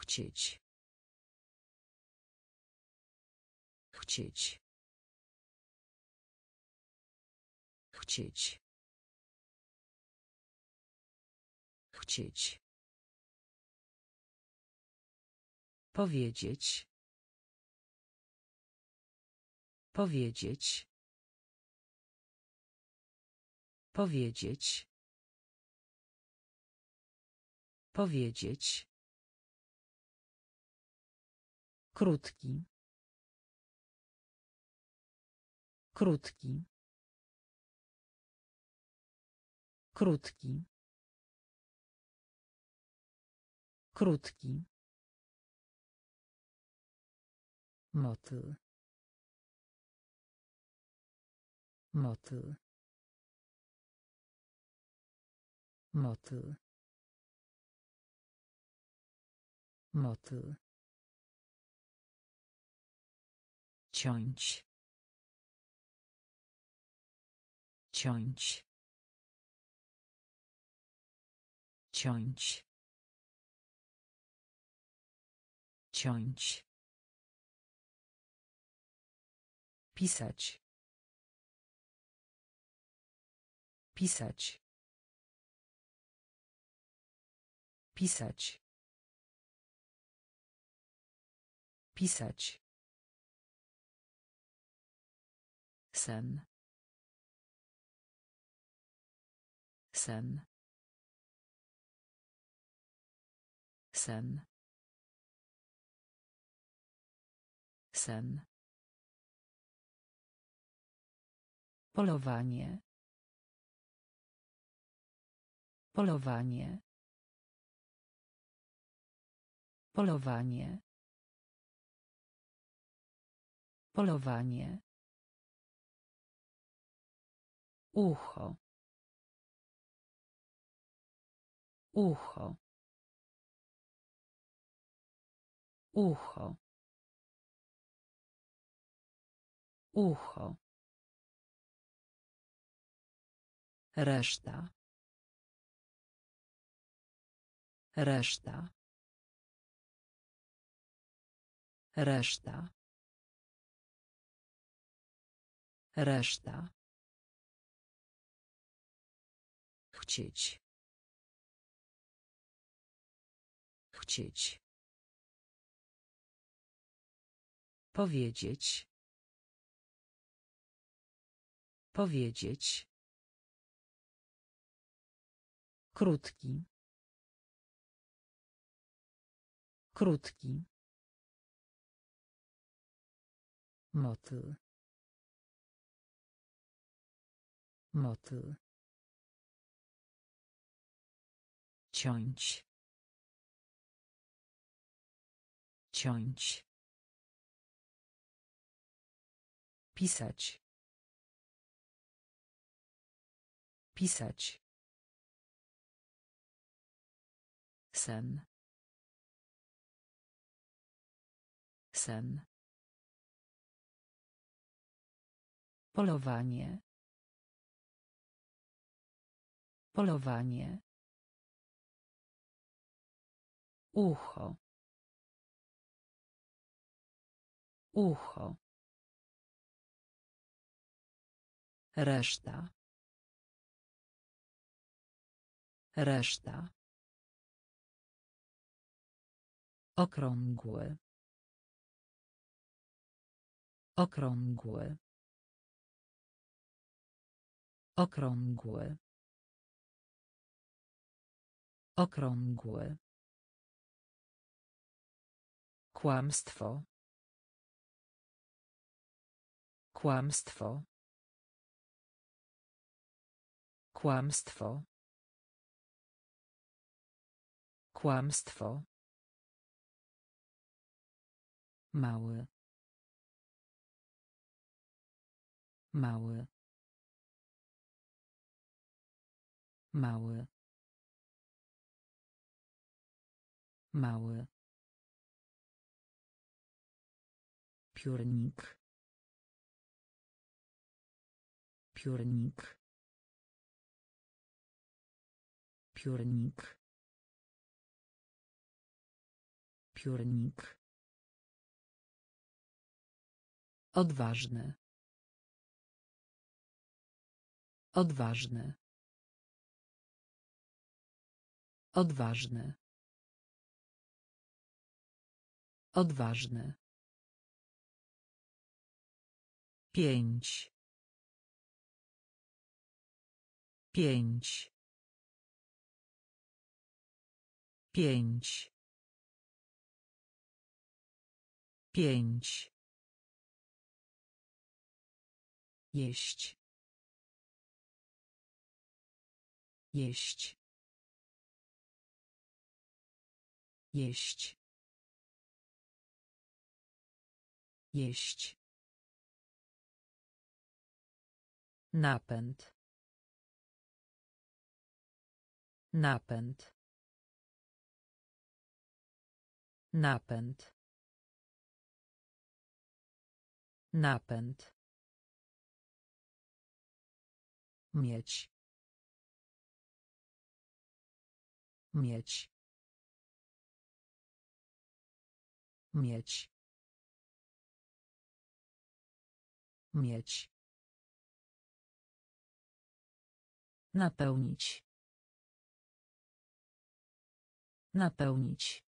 Chcieć. Chcieć. Chcieć. Chcieć. Powiedzieć. Powiedzieć. Powiedzieć. Powiedzieć. Krótki. Krótki. Krótki. Krótki. Motyl. Motyl. Motyl. Motyl. Ciąć. Ciąć. Ciąć. Ciąć. Pisać. Pisać. Pisać. Pisać. Sen. Sen. Sen. Sen. Polowanie. Polowanie. Polowanie. Polowanie. Ucho. Ucho. Ucho. Ucho. Reszta. Reszta. Reszta. Reszta. Chcieć. Chcieć. Powiedzieć. Powiedzieć. Krótki. Krótki. Motyl. Motyl. Ciąć. Ciąć. Pisać. Pisać. Sen. Sen. Polowanie. Polowanie. Ucho. Ucho. Reszta. Reszta. Okrągły. Okrągły. Okrągły. Okrągły. Kłamstwo. Kłamstwo. Kłamstwo. Kłamstwo. Mały. Mały. Mały. Mały. Piórnik. Piórnik. Piórnik. Piórnik. Odważny. Odważny. Odważny. Odważny. 5. 5. 5. 5. Jeść. Jeść. Jeść. Jeść. Napęd. Napęd. Napęd. Napęd. Mieć. Mieć. Mieć. Mieć. Napełnić. Napełnić.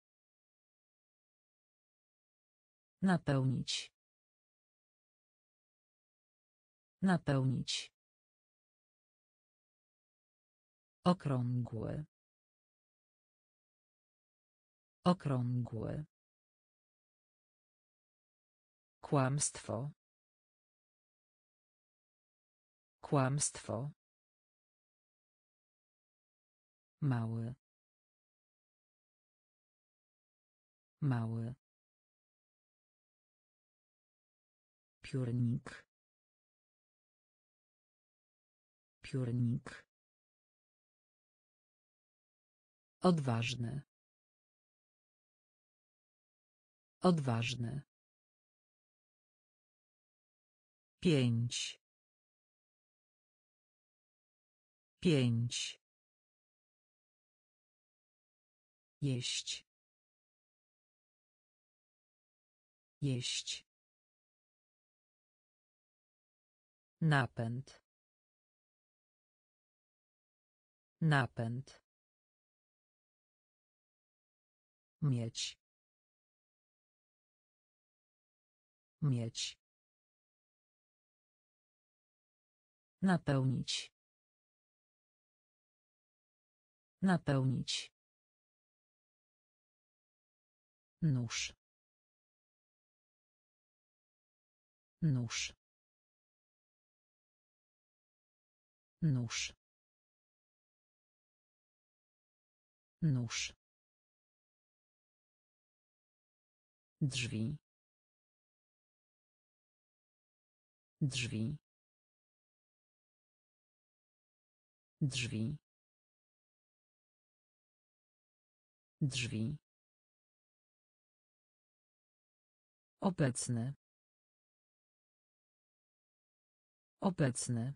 Napełnić. Napełnić. Okrągły. Okrągły. Kłamstwo. Kłamstwo. Mały. Mały. Piórnik. Piórnik. Odważny. Odważny. 5. 5. Jeść. Jeść. Napęd. Napęd. Mieć. Mieć. Napełnić. Napełnić. Nóż. Nóż. Nóż. Nóż. Drzwi. Drzwi. Drzwi. Drzwi. Obecny. Obecny.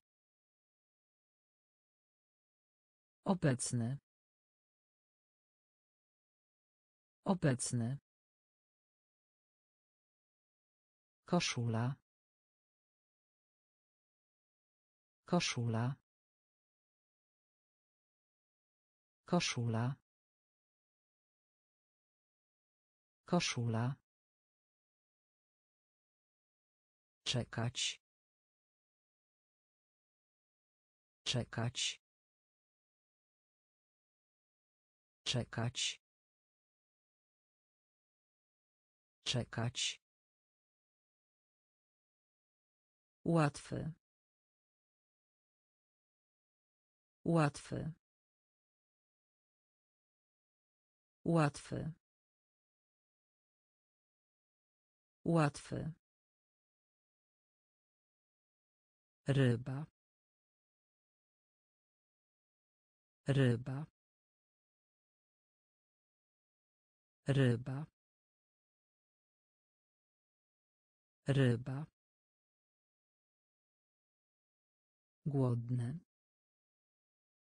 Obecny. Obecny. Koszula. Koszula. Koszula. Koszula. Czekać. Czekać. Czekać. Czekać. Łatwy. Łatwy. Łatwy. Łatwy. Ryba. Ryba. Ryba. Ryba. Głodny.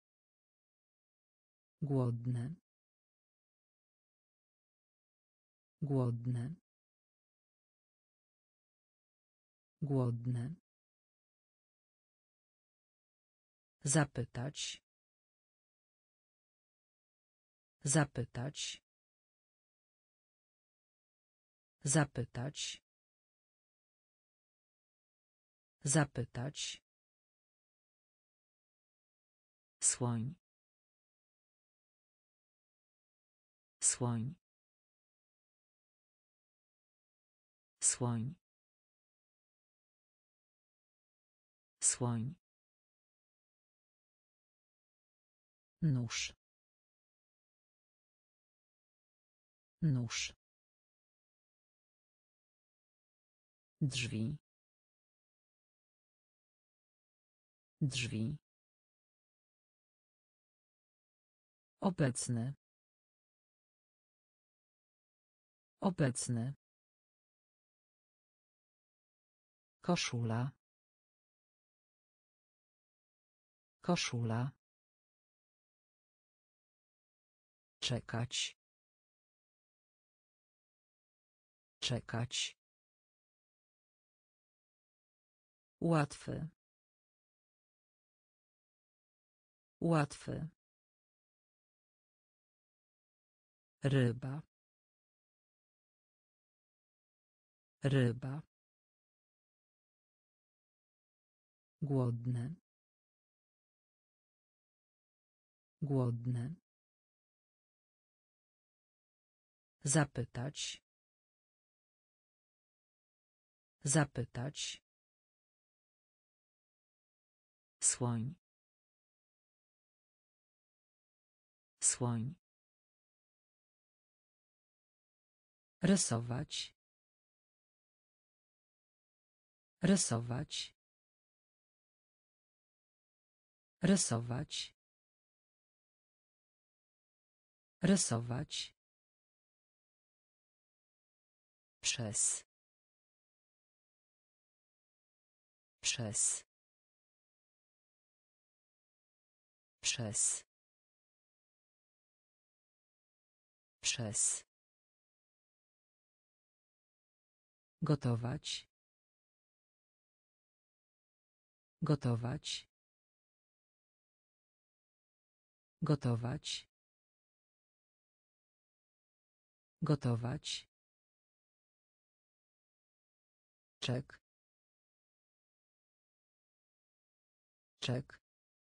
Głodny. Głodny. Głodny. Zapytać. Zapytać. Zapytać. Zapytać. Słoń. Słoń. Słoń. Słoń. Nóż. Nóż. Drzwi. Drzwi. Obecny. Obecny. Koszula. Koszula. Czekać. Czekać. Łatwy. Łatwy. Ryba. Ryba. Głodny. Głodny. Zapytać. Zapytać. Słoń. Słoń. Rysować. Rysować. Rysować. Rysować. Przez. Przez. Przez. Przez. Gotować. Gotować. Gotować. Gotować. Czek. Czek.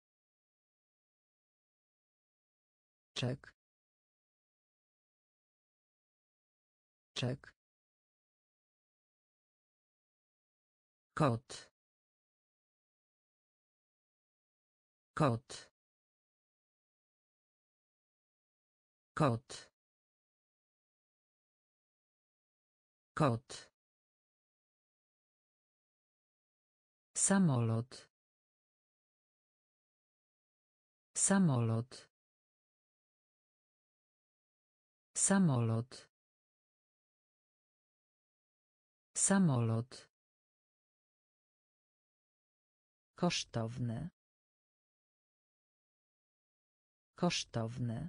Czek. Czek. Kot. Kot. Kot. Kot. Samolot. Samolot. Samolot. Samolot. Kosztowne. Kosztowne.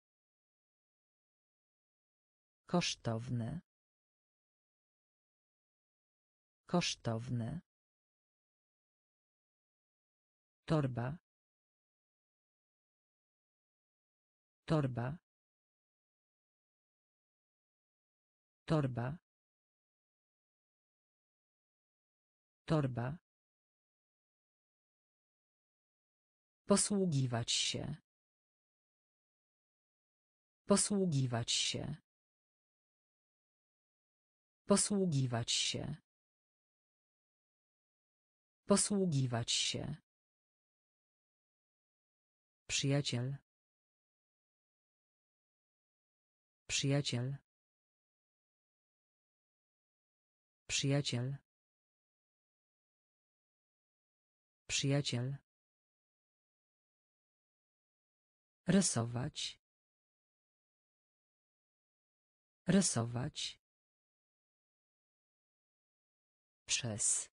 Kosztowne. Kosztowne. Torba. Torba. Torba. Torba. Posługiwać się. Posługiwać się. Posługiwać się. Posługiwać się. Przyjaciel. Przyjaciel. Przyjaciel. Przyjaciel. Rysować. Rysować. Przez.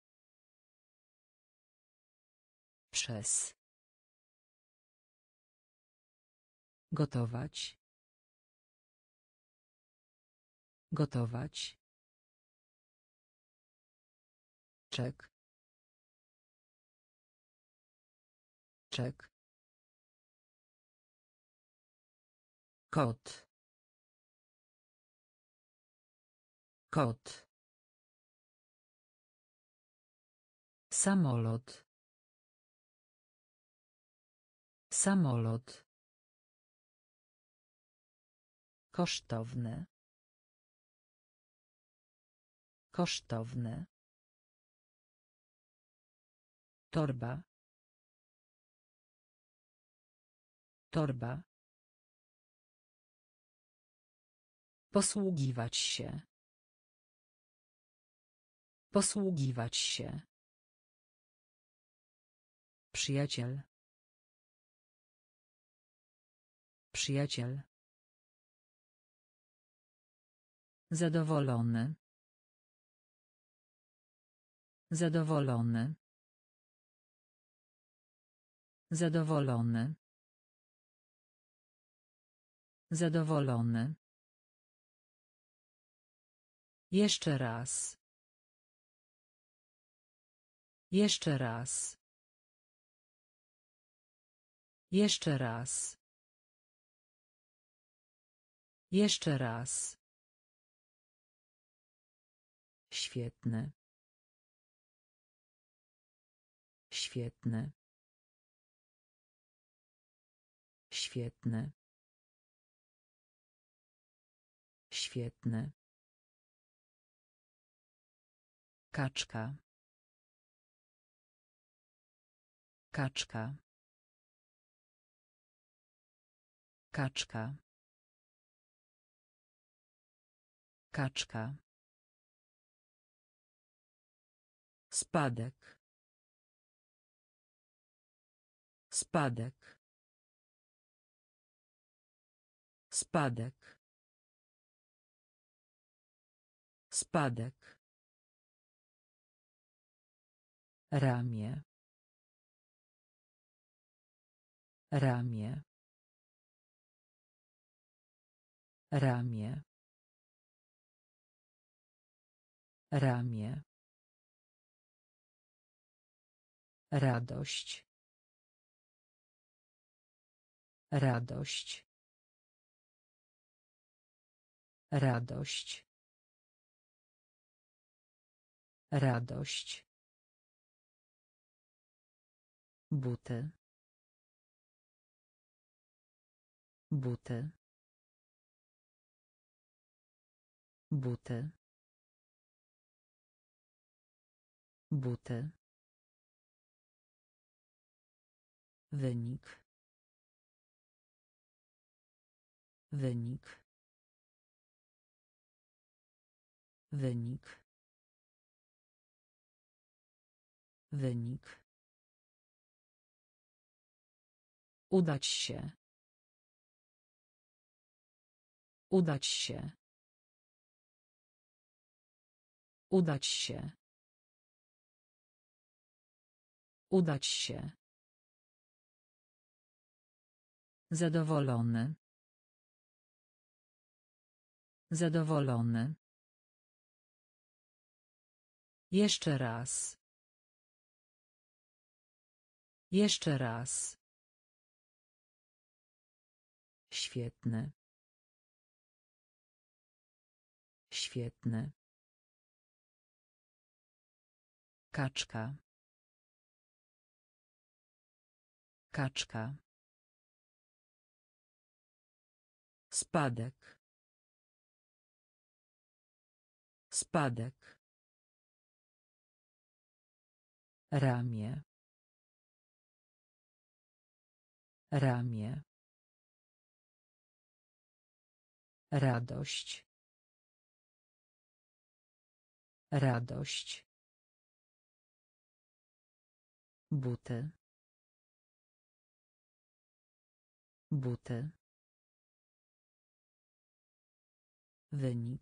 Przez. Gotować. Gotować. Czek. Czek. Kot. Kot. Samolot. Samolot. Kosztowne. Kosztowne. Torba. Torba. Posługiwać się. Posługiwać się. Przyjaciel. Przyjaciel. Zadowolony. Zadowolony. Zadowolony. Zadowolony. Jeszcze raz. Jeszcze raz. Jeszcze raz. Jeszcze raz. Świetny. Świetny. Świetny. Świetny. Kaczka. Kaczka. Kaczka. Kaczka. Spadek. Spadek. Spadek. Spadek. Ramię. Ramię. Ramię. Ramię. Radość. Radość. Radość. Radość. Buty. Buty. Buty. Buty. Wynik. Wynik. Wynik. Wynik. Udać się. Udać się. Udać się. Udać się. Zadowolony. Zadowolony. Jeszcze raz. Jeszcze raz. Świetny. Świetny. Kaczka. Kaczka. Spadek. Spadek. Ramię. Ramię. Radość. Radość. Buty. Buty. Wynik.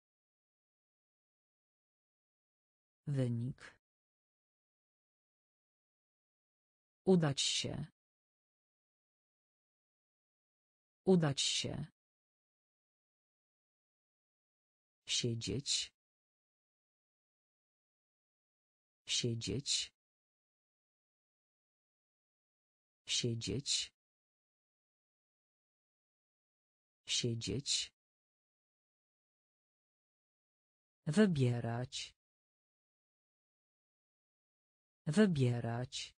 Wynik. Udać się. Udać się. Siedzieć. Siedzieć. Siedzieć. Siedzieć. Wybierać. Wybierać.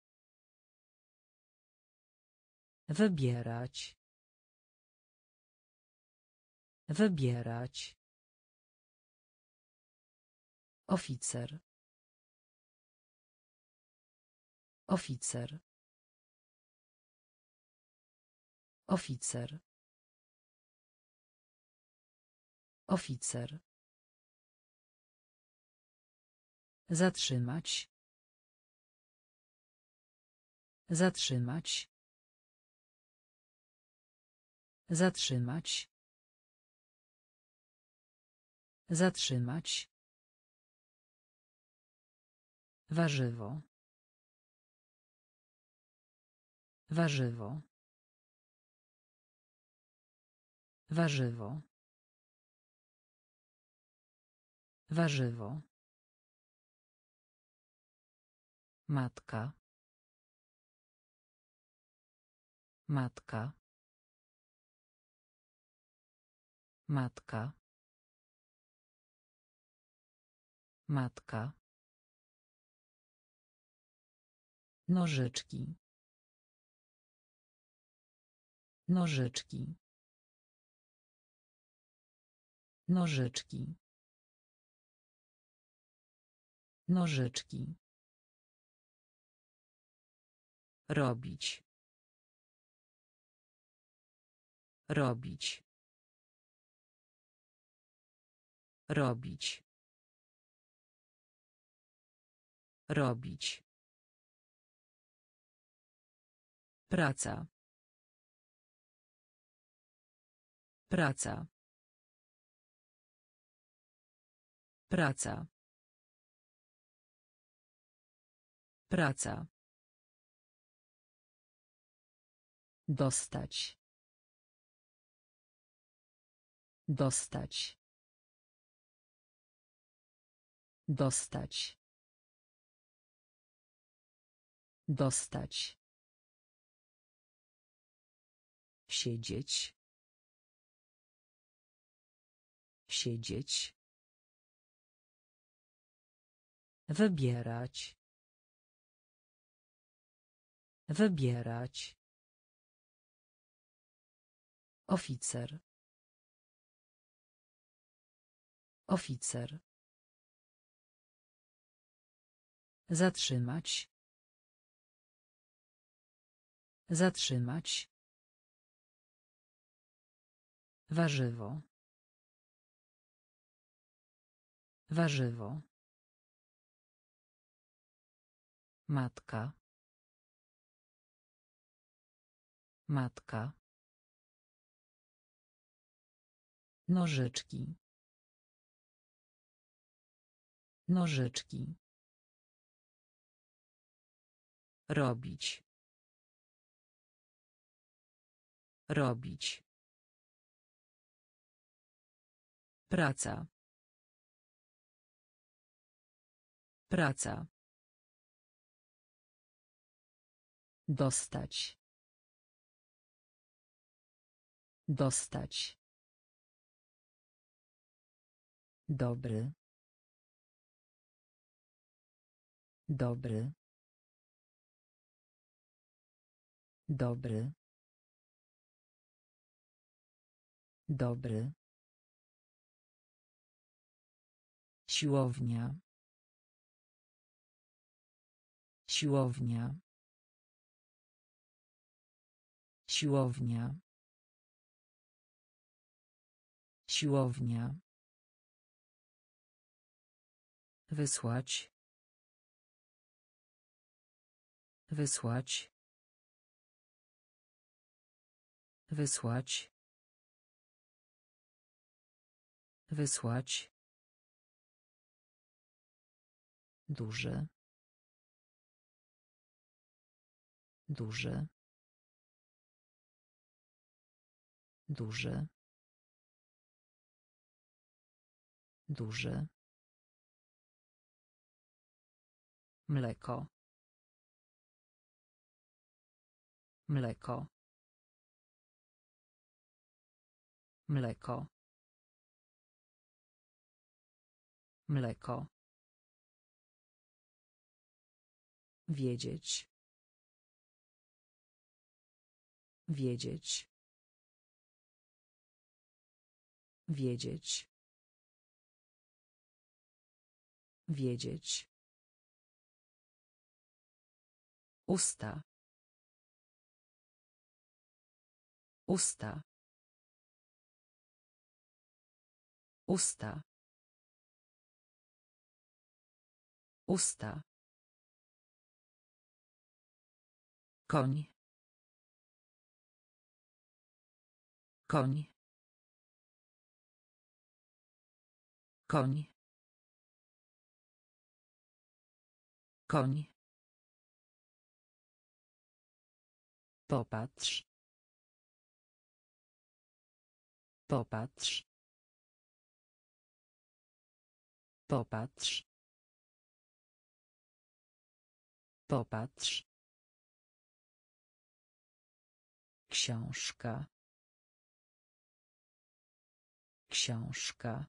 Wybierać. Wybierać. Oficer. Oficer. Oficer. Oficer. Zatrzymać. Zatrzymać. Zatrzymać. Zatrzymać. Warzywo. Warzywo. Warzywo. Warzywo. Matka. Matka. Matka. Matka. Nożyczki. Nożyczki. Nożyczki. Nożyczki. Robić. Robić. Robić. Robić. Praca. Praca. Praca. Praca. Dostać. Dostać. Dostać. Dostać. Siedzieć. Siedzieć. Wybierać. Wybierać. Oficer. Oficer. Zatrzymać. Zatrzymać. Warzywo. Warzywo. Matka. Matka. Nożyczki. Nożyczki. Robić. Robić. Praca. Praca. Dostać. Dostać. Dobry. Dobry. Dobry. Dobry. Siłownia. Siłownia. Siłownia. Siłownia. Wysłać. Wysłać. Wysłać. Wysłać. Duże. Duże. Duże. Duży. Mleko. Mleko. Mleko. Mleko. Wiedzieć. Wiedzieć. Wiedzieć. Wiedzieć. Usta. Usta. Usta. Usta. Koń. Koń. Koń. Koń. Popatrz. Popatrz. Popatrz. Popatrz. Książka. Książka.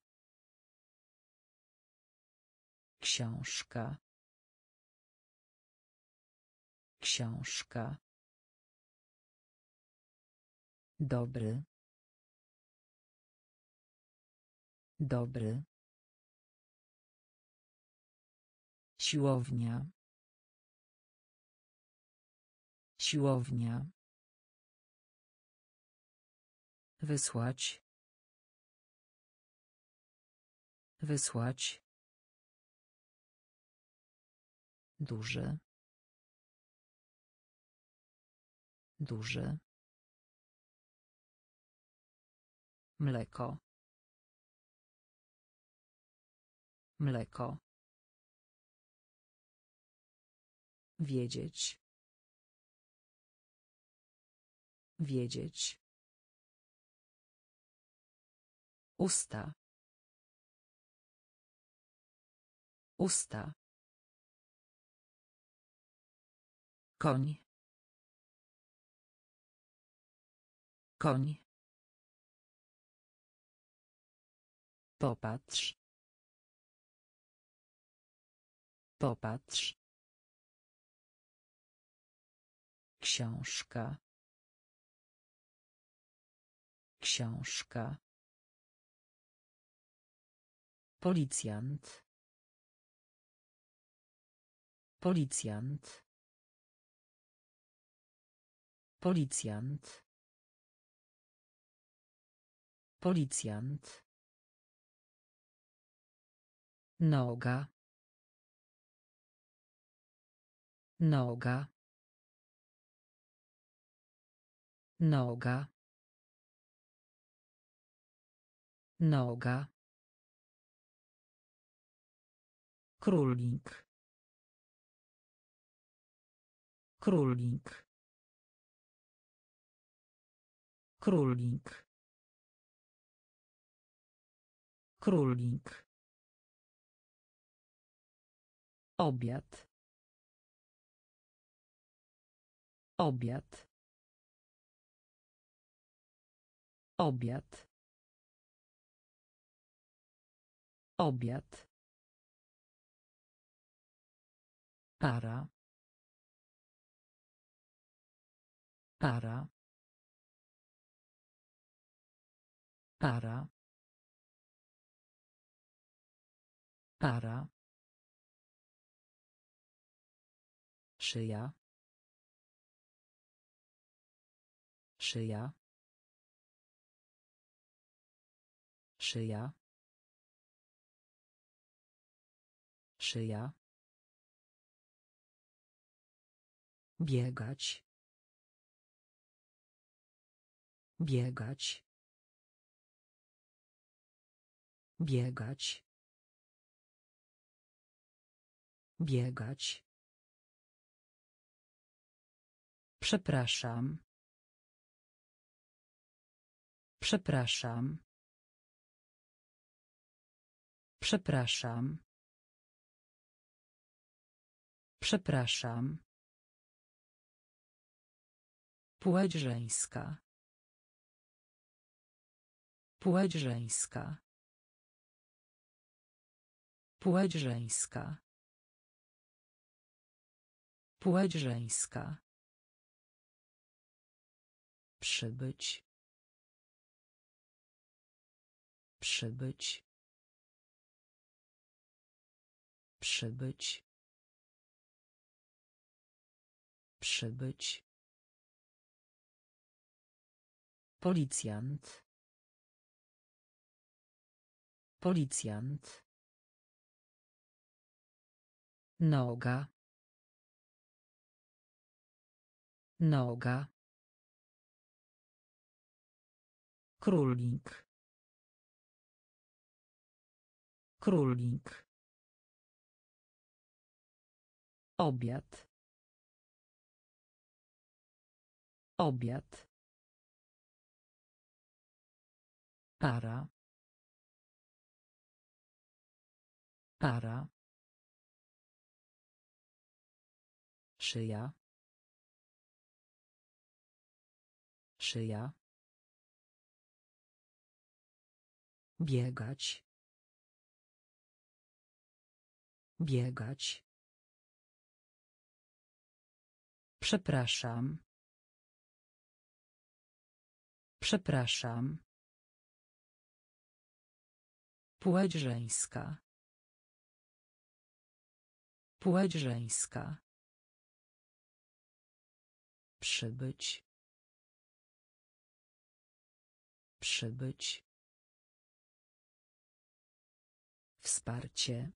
Książka. Książka. Dobry. Dobry. Siłownia. Siłownia. Wysłać. Wysłać. Duży. Duży. Mleko. Mleko. Wiedzieć. Wiedzieć. Usta. Usta. Koń. Koń. Popatrz. Popatrz. Książka. Książka. Policjant. Policjant. Policjant. Policjant. Noga. Noga. Noga. Noga. Królik. Królik. Królik. Królik. Obiad. Obiad. Obiad. Obiad. Para. Para. Para. Para. Szyja. Szyja. Szyja. Szyja. Biegać. Biegać. Biegać. Biegać. Przepraszam. Przepraszam. Przepraszam. Przepraszam. Płeć żeńska. Płeć żeńska. Płeć żeńska. Płeć żeńska. Przybyć. Przybyć. Przybyć. Przybyć. Policjant. Policjant. Noga. Noga. Królik. Królik. Obiad. Obiad. Para. Para. Szyja. Szyja. Biegać. Biegać. Przepraszam. Przepraszam. Płeć żeńska. Płeć żeńska. Przybyć. Przybyć. Wsparcie.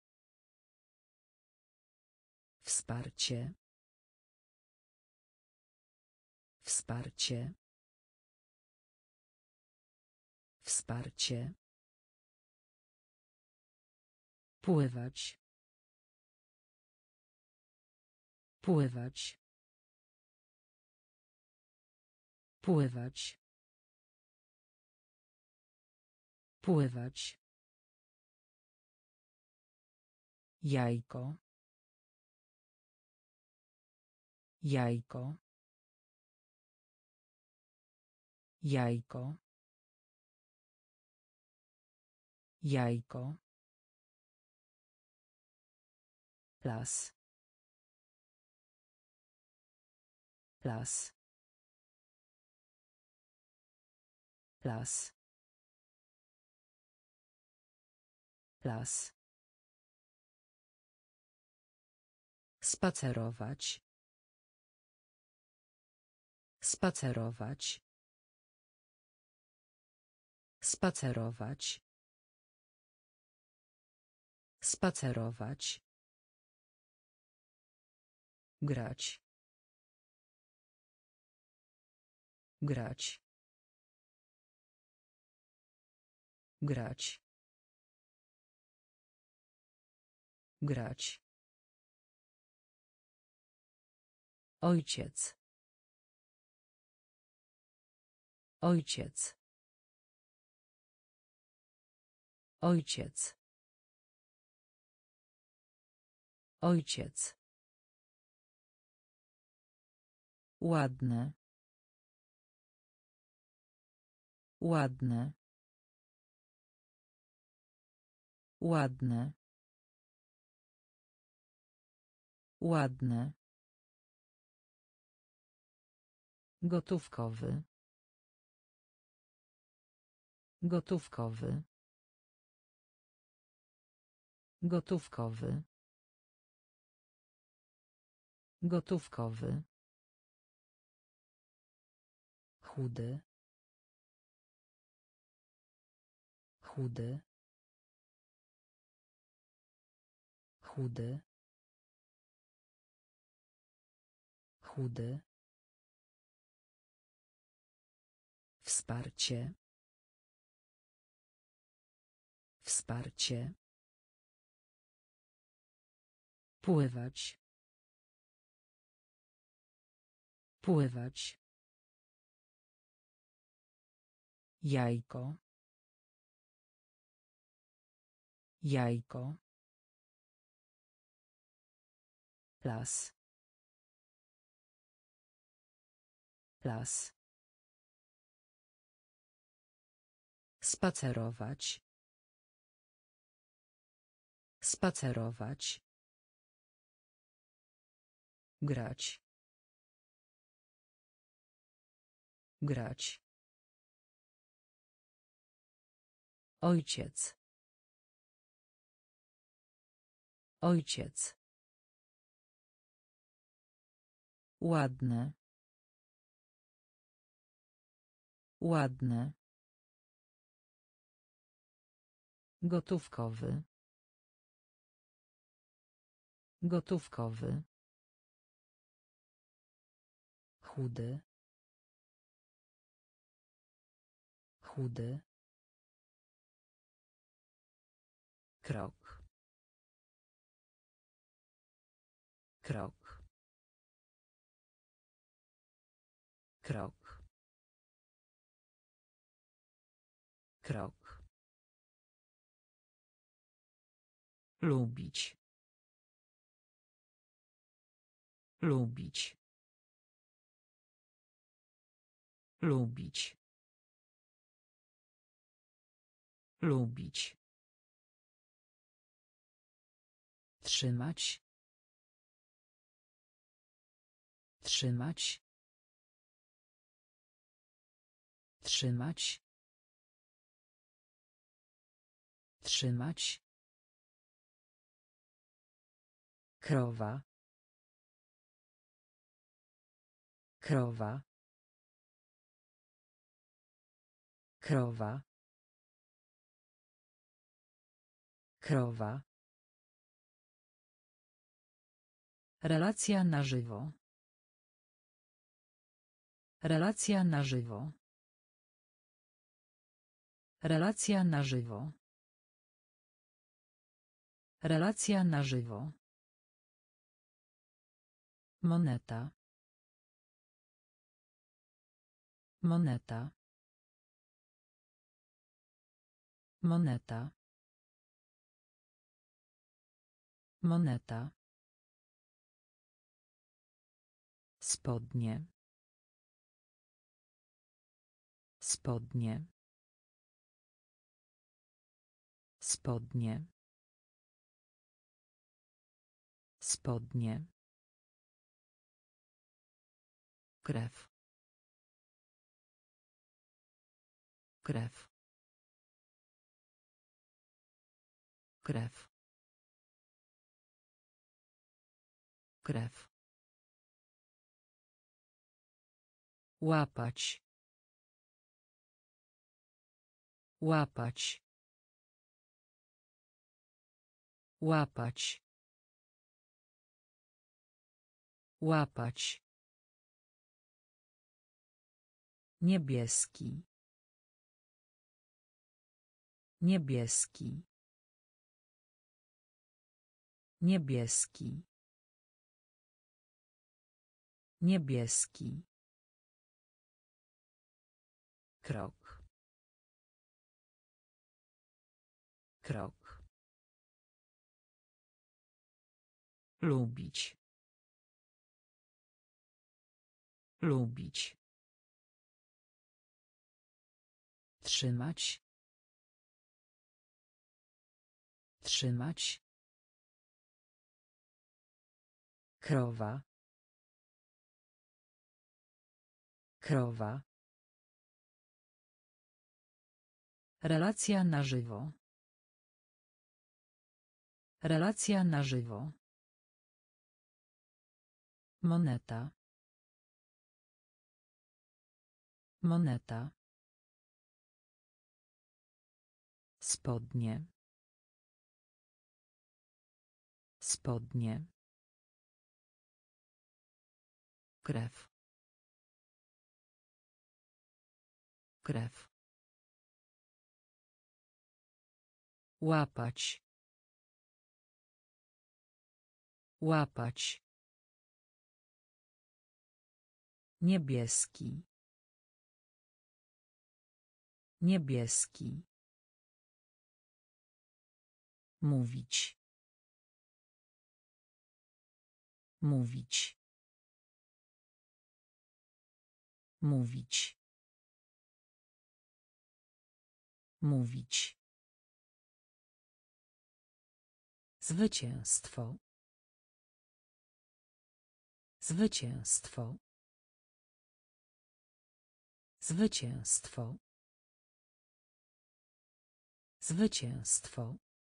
Wsparcie. Wsparcie. Wsparcie. Pływać. Pływać. Pływać. Pływać. Jajko. Jajko. Jajko. Jajko. Las. Las. Las. Las. Spacerować. Spacerować. Spacerować. Spacerować. Grać. Grać. Grać. Grać. Ojciec. Ojciec. Ojciec. Ojciec. Ładne. Ładne. Ładne. Ładne. Gotówkowy. Gotówkowy. Gotówkowy. Gotówkowy. Chudy. Chudy. Chudy. Chudy. Wsparcie. Wsparcie. Pływać. Pływać. Jajko. Jajko. Las. Las. Spacerować. Spacerować. Grać. Grać. Ojciec. Ojciec. Ładne. Ładne. Gotówkowy. Gotówkowy. Chudy. Chudy. Krok. Krok. Krok. Krok. Lubić. Lubić. Lubić. Lubić. Trzymać. Trzymać. Trzymać. Trzymać. Krowa. Krowa. Krowa. Krowa. Relacja na żywo. Relacja na żywo. Relacja na żywo. Relacja na żywo. Moneta. Moneta. Moneta. Moneta. Spodnie. Spodnie. Spodnie. Spodnie. Krew. Krew. Krew. Krew. Łapać. Łapać. Łapać. Łapać. Niebieski. Niebieski. Niebieski. Niebieski. Krok. Krok. Lubić. Lubić. Trzymać. Trzymać. Krowa. Krowa. Relacja na żywo. Relacja na żywo. Moneta. Moneta. Spodnie. Spodnie. Krew. Krew. Łapać. Łapać. Niebieski. Niebieski. Mówić. Mówić. Mówić. Mówić. Zwycięstwo. Zwycięstwo. Zwycięstwo. Zwycięstwo.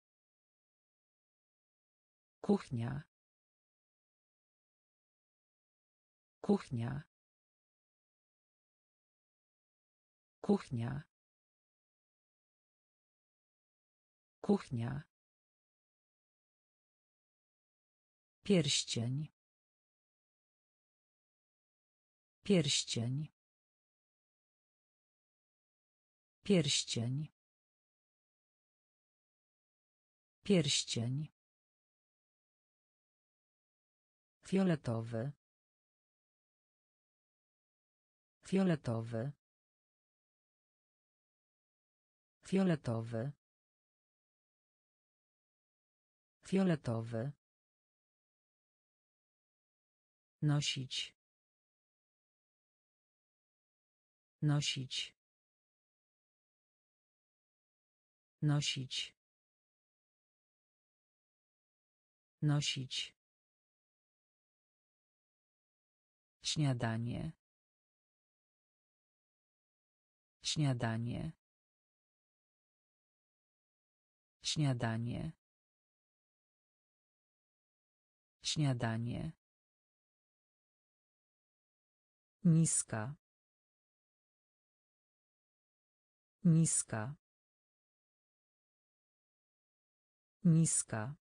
Kuchnia. Kuchnia. Kuchnia. Kuchnia. Pierścień. Pierścień. Pierścień. Pierścień. Fioletowy. Fioletowy. Fioletowy. Fioletowy. Nosić. Nosić. Nosić. Nosić. Śniadanie. Śniadanie. Śniadanie. Śniadanie. Niska. Niska. Niska.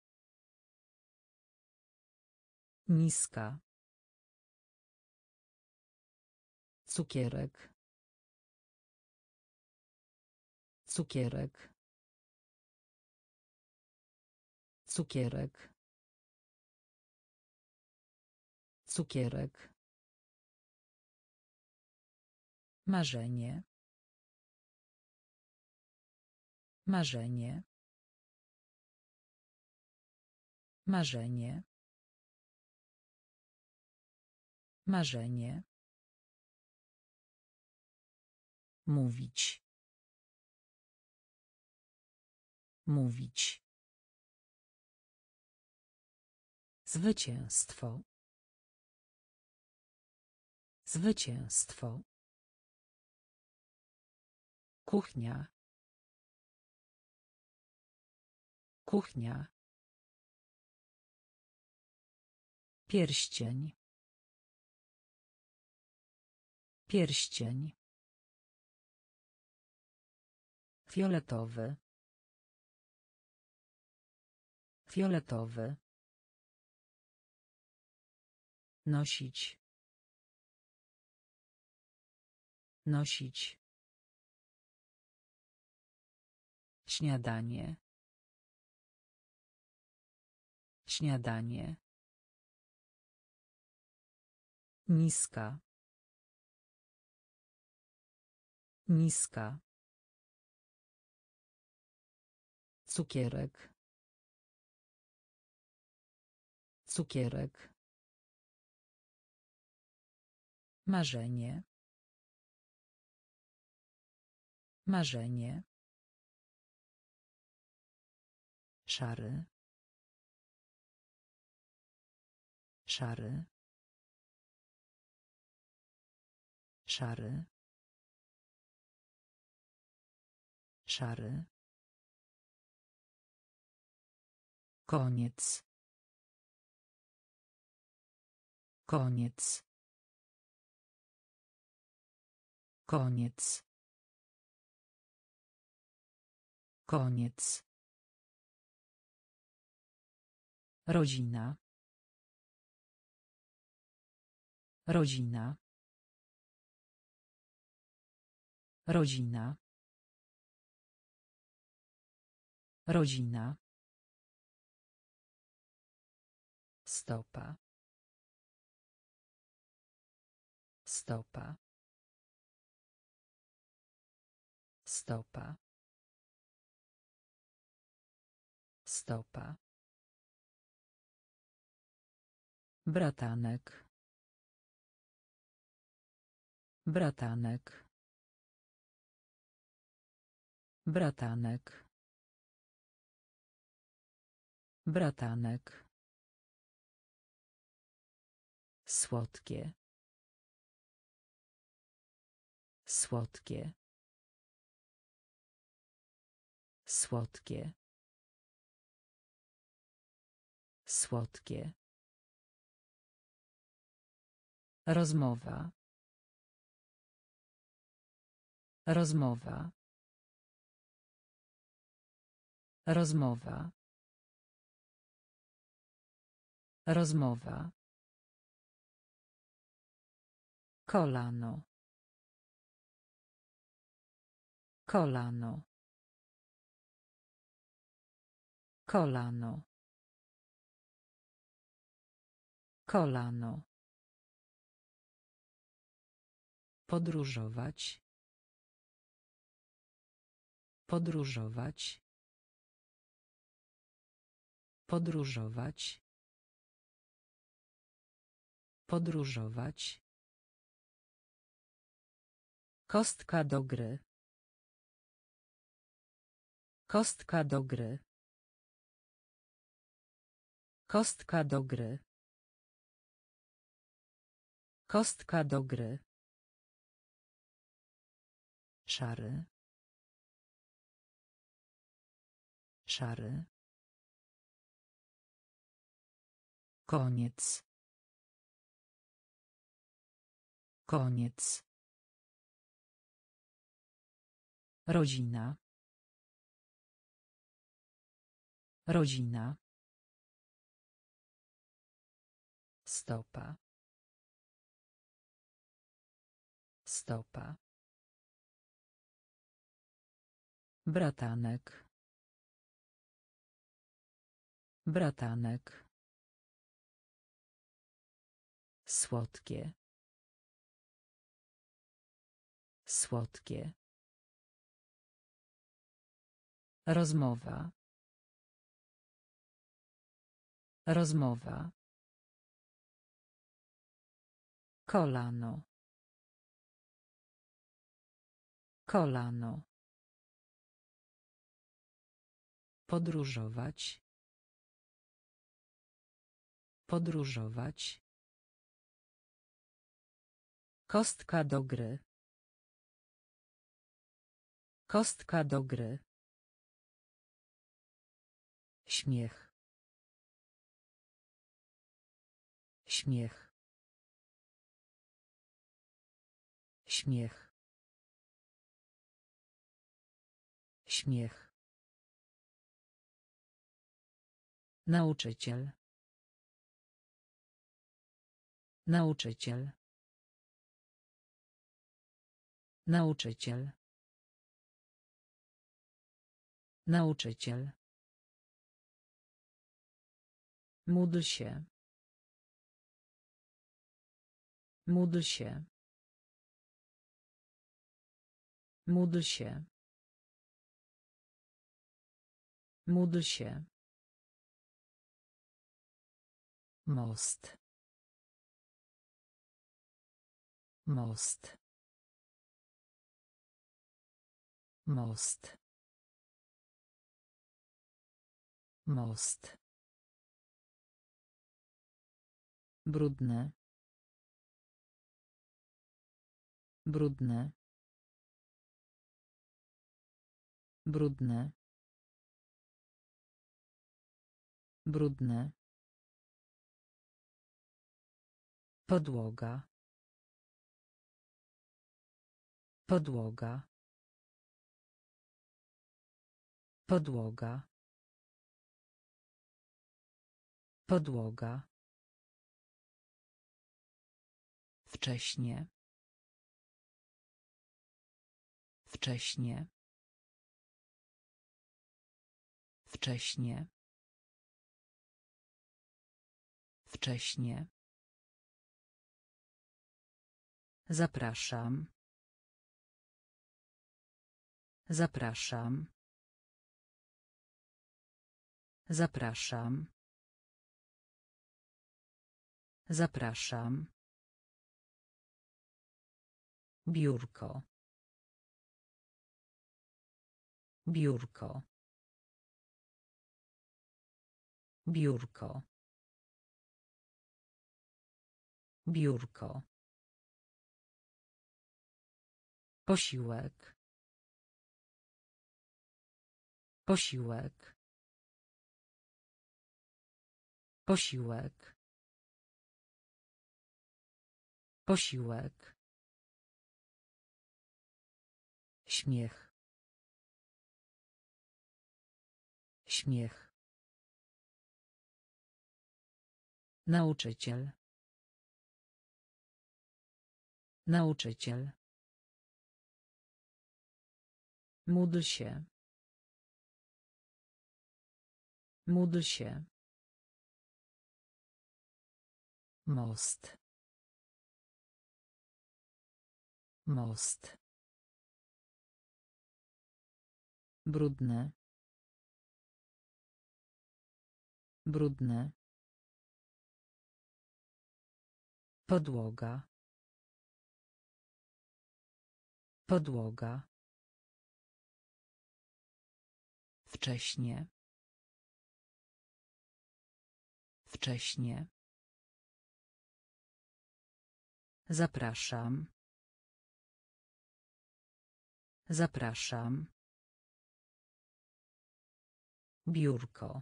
Niska. Cukierek. Cukierek. Cukierek. Cukierek. Marzenie. Marzenie. Marzenie. Marzenie. Mówić. Mówić. Zwycięstwo. Zwycięstwo. Kuchnia. Kuchnia. Pierścień. Pierścień. Fioletowy. Fioletowy. Nosić. Nosić. Śniadanie. Śniadanie. Niska. Niska. Cukierek. Cukierek. Marzenie. Marzenie. Szary. Szary. Szary. Szary. Koniec. Koniec. Koniec. Koniec. Rodzina. Rodzina. Rodzina. Rodzina. Stopa. Stopa. Stopa. Stopa. Bratanek. Bratanek. Bratanek. Bratanek. Słodkie. Słodkie. Słodkie. Słodkie. Rozmowa. Rozmowa. Rozmowa. Rozmowa. Kolano. Kolano. Kolano. Kolano. Podróżować. Podróżować. Podróżować. Podróżować. Kostka do gry. Kostka do gry. Kostka do gry. Kostka do gry. Szary. Szary. Koniec. Koniec. Rodzina. Rodzina. Stopa. Stopa. Bratanek. Bratanek. Słodkie. Słodkie. Rozmowa. Rozmowa. Kolano. Kolano. Podróżować. Podróżować. Kostka do gry. Kostka do gry. Śmiech. Śmiech. Śmiech. Śmiech. Nauczyciel. Nauczyciel. Nauczyciel. Nauczyciel. Módl się. Módl się. Módl się. Módl się. Most. Most. Most. Most. Brudne. Brudne. Brudne. Brudne. Podłoga. Podłoga. Podłoga. Podłoga. Wcześnie. Wcześnie. Wcześnie. Wcześnie. Zapraszam. Zapraszam. Zapraszam. Zapraszam. Biurko. Biurko. Biurko. Biurko. Posiłek. Posiłek. Posiłek. Posiłek. Śmiech. Śmiech. Nauczyciel. Nauczyciel. Módl się. Módl się. Most. Most. Brudne. Brudne. Podłoga. Podłoga. Wcześnie. Wcześnie. Zapraszam. Zapraszam. Biurko.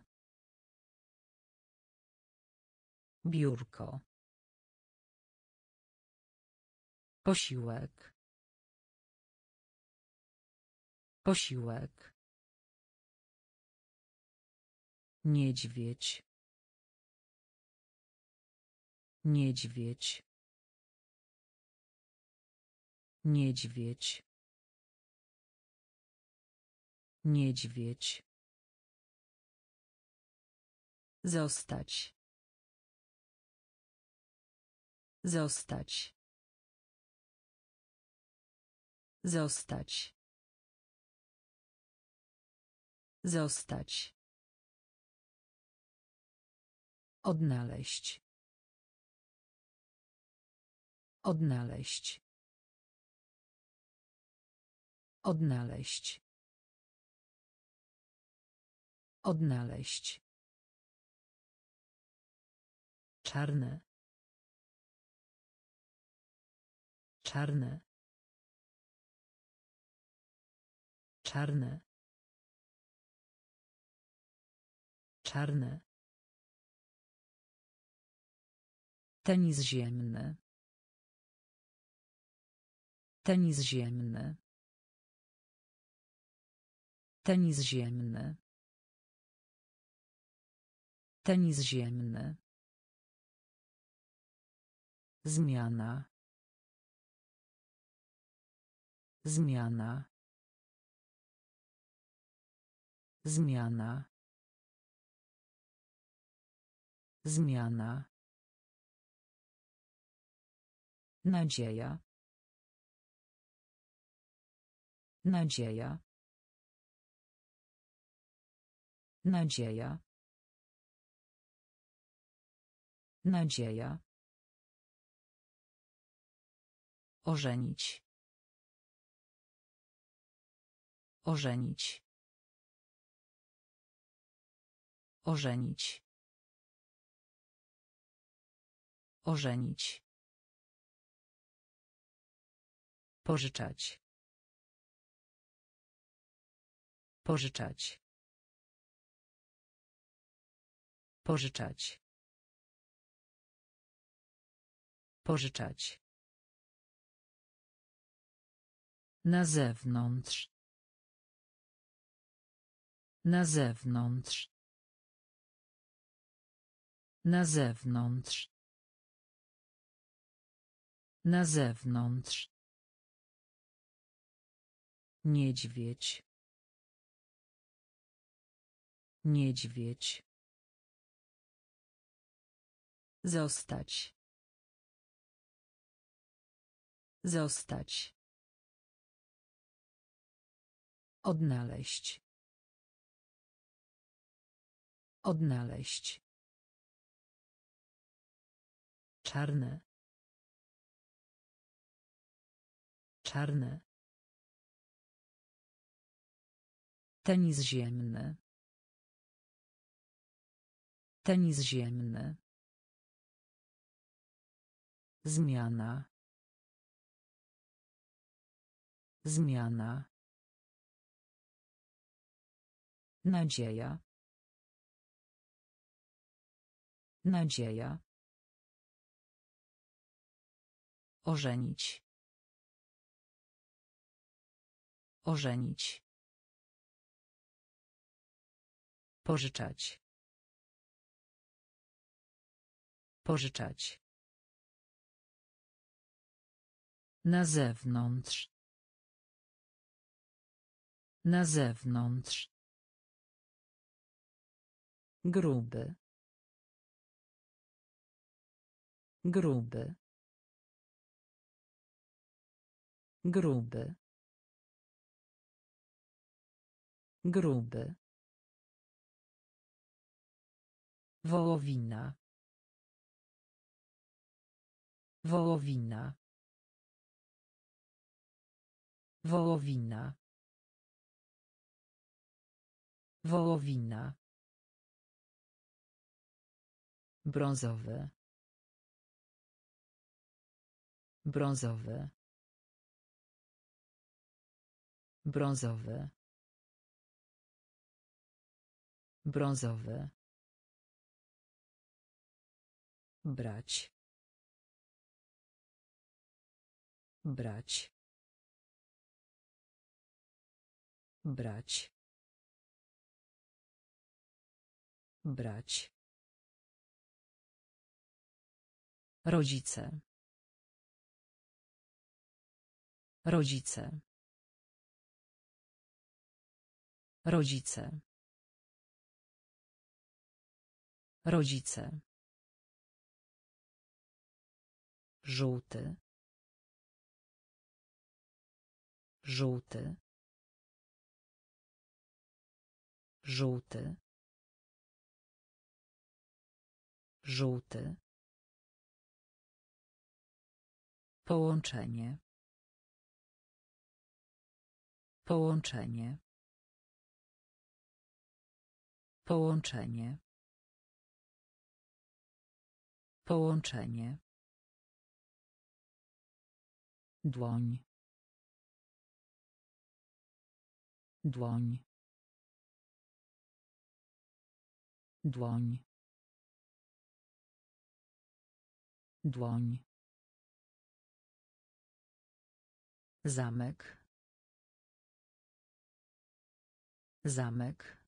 Biurko. Posiłek. Posiłek. Niedźwiedź. Niedźwiedź. Niedźwiedź. Niedźwiedź. Zostać. Zostać. Zostać. Zostać. Odnaleźć. Odnaleźć. Odnaleźć. Odnaleźć. Czarne. Czarne. Czarne. Czarne. Tenis ziemny. Tenis ziemny. Tenis ziemny. Tenis ziemny. Zmiana. Zmiana. Zmiana. Zmiana. Nadzieja. Nadzieja. Nadzieja. Nadzieja. Ożenić. Ożenić. Ożenić. Ożenić. Pożyczać. Pożyczać. Pożyczać. Pożyczać. Na zewnątrz. Na zewnątrz. Na zewnątrz. Na zewnątrz. Niedźwiedź. Niedźwiedź. Zostać. Zostać. Odnaleźć. Odnaleźć. Czarne. Czarne. Tenis ziemny. Tenis ziemny. Zmiana. Zmiana. Nadzieja. Nadzieja. Ożenić. Ożenić. Pożyczać. Pożyczać. Na zewnątrz. Na zewnątrz. Gruby. Gruby. Gruby. Gruby. Wołowina. Wołowina. Wołowina. Wołowina. Brązowy. Brązowy. Brązowy. Brązowy. Brać. Brać. Brać. Brać. Rodzice. Rodzice. Rodzice. Rodzice. Żółty. Żółty. Żółty. Żółty. Połączenie. Połączenie. Połączenie. Połączenie. Dłoń. Dłoń. Dłoń. Dłoń. Zamek. Zamek.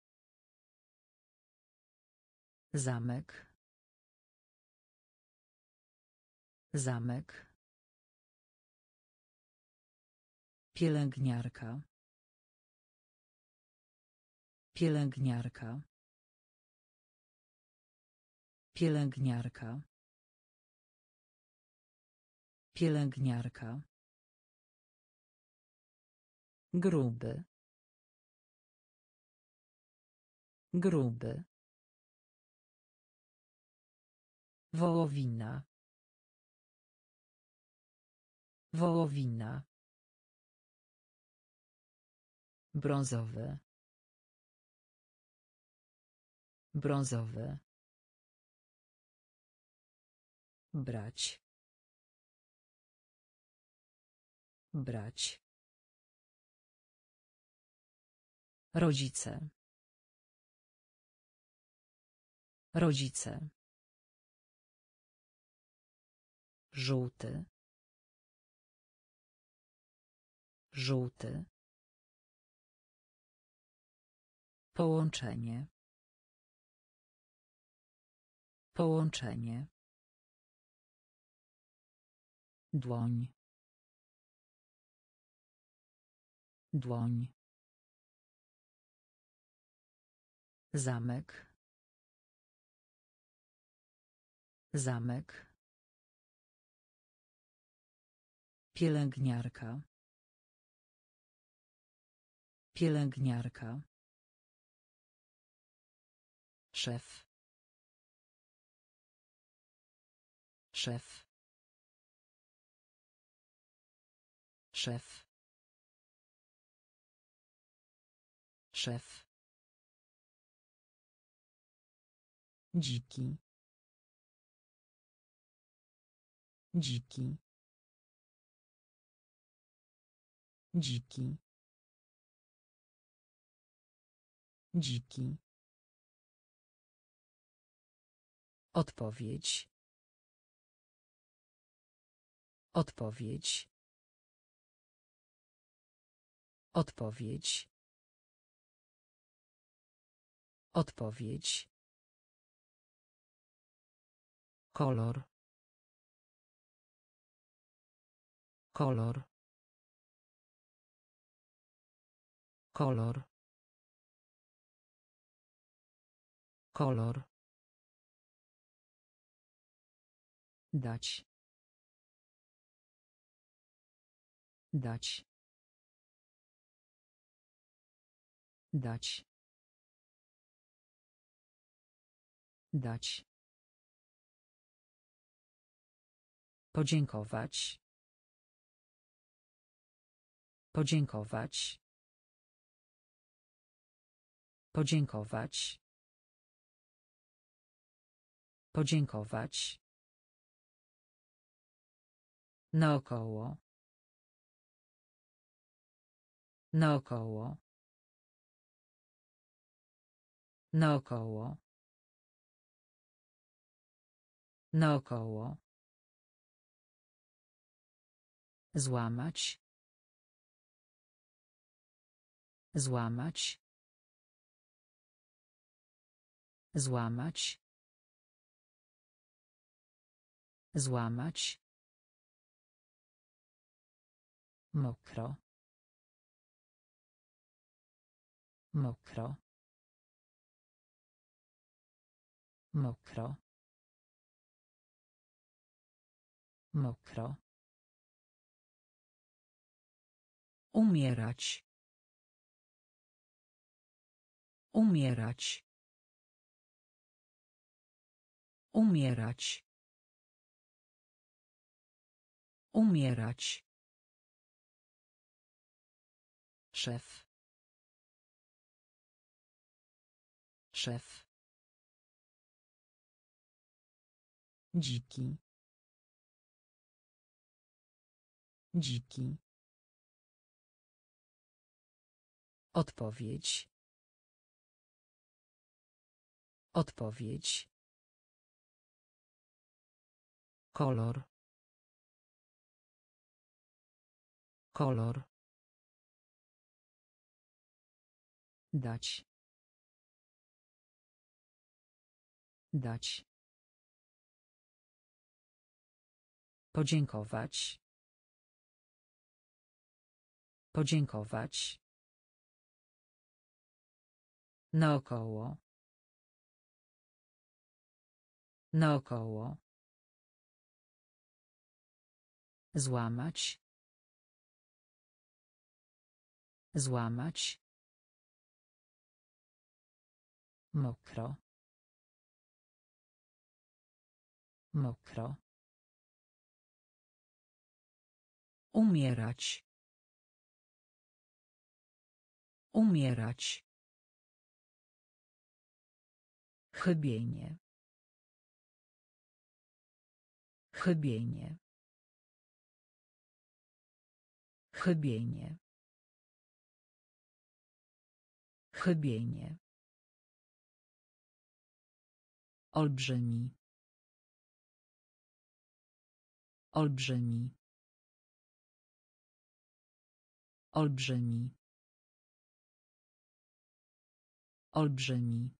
Zamek. Zamek. Pielęgniarka. Pielęgniarka. Pielęgniarka. Pielęgniarka. Gruby. Gruby. Wołowina. Wołowina. Brązowy. Brązowy. Brać. Brać. Rodzice. Rodzice. Żółty. Żółty. Połączenie. Połączenie. Dłoń. Dłoń. Zamek. Zamek. Pielęgniarka. Pielęgniarka. Szef. Szef. Szef. Szef. Dziki. Dziki. Dziki. Dziki. Odpowiedź. Odpowiedź. Odpowiedź. Odpowiedź. Kolor. Kolor. Kolor. Kolor. Dać. Dać. Dać. Dać. Podziękować. Podziękować. Podziękować. Podziękować. Naokoło. Naokoło. Naokoło. Naokoło. Złamać. Złamać. Złamać. Złamać. Mokro. Mokro. Mokro. Mokro. Umierać. Umierać. Umierać. Umierać. Szef. Szef. Dziki. Dziki. Odpowiedź. Odpowiedź. Kolor. Kolor. Dać. Dać. Podziękować. Podziękować. Naokoło. Naokoło. Złamać. Złamać. Mokro. Mokro. Umierać. Umierać. Chybienie. Chybienie. Chybienie. Chybienie. Olbrzymi. Olbrzymi. Olbrzymi. Olbrzymi.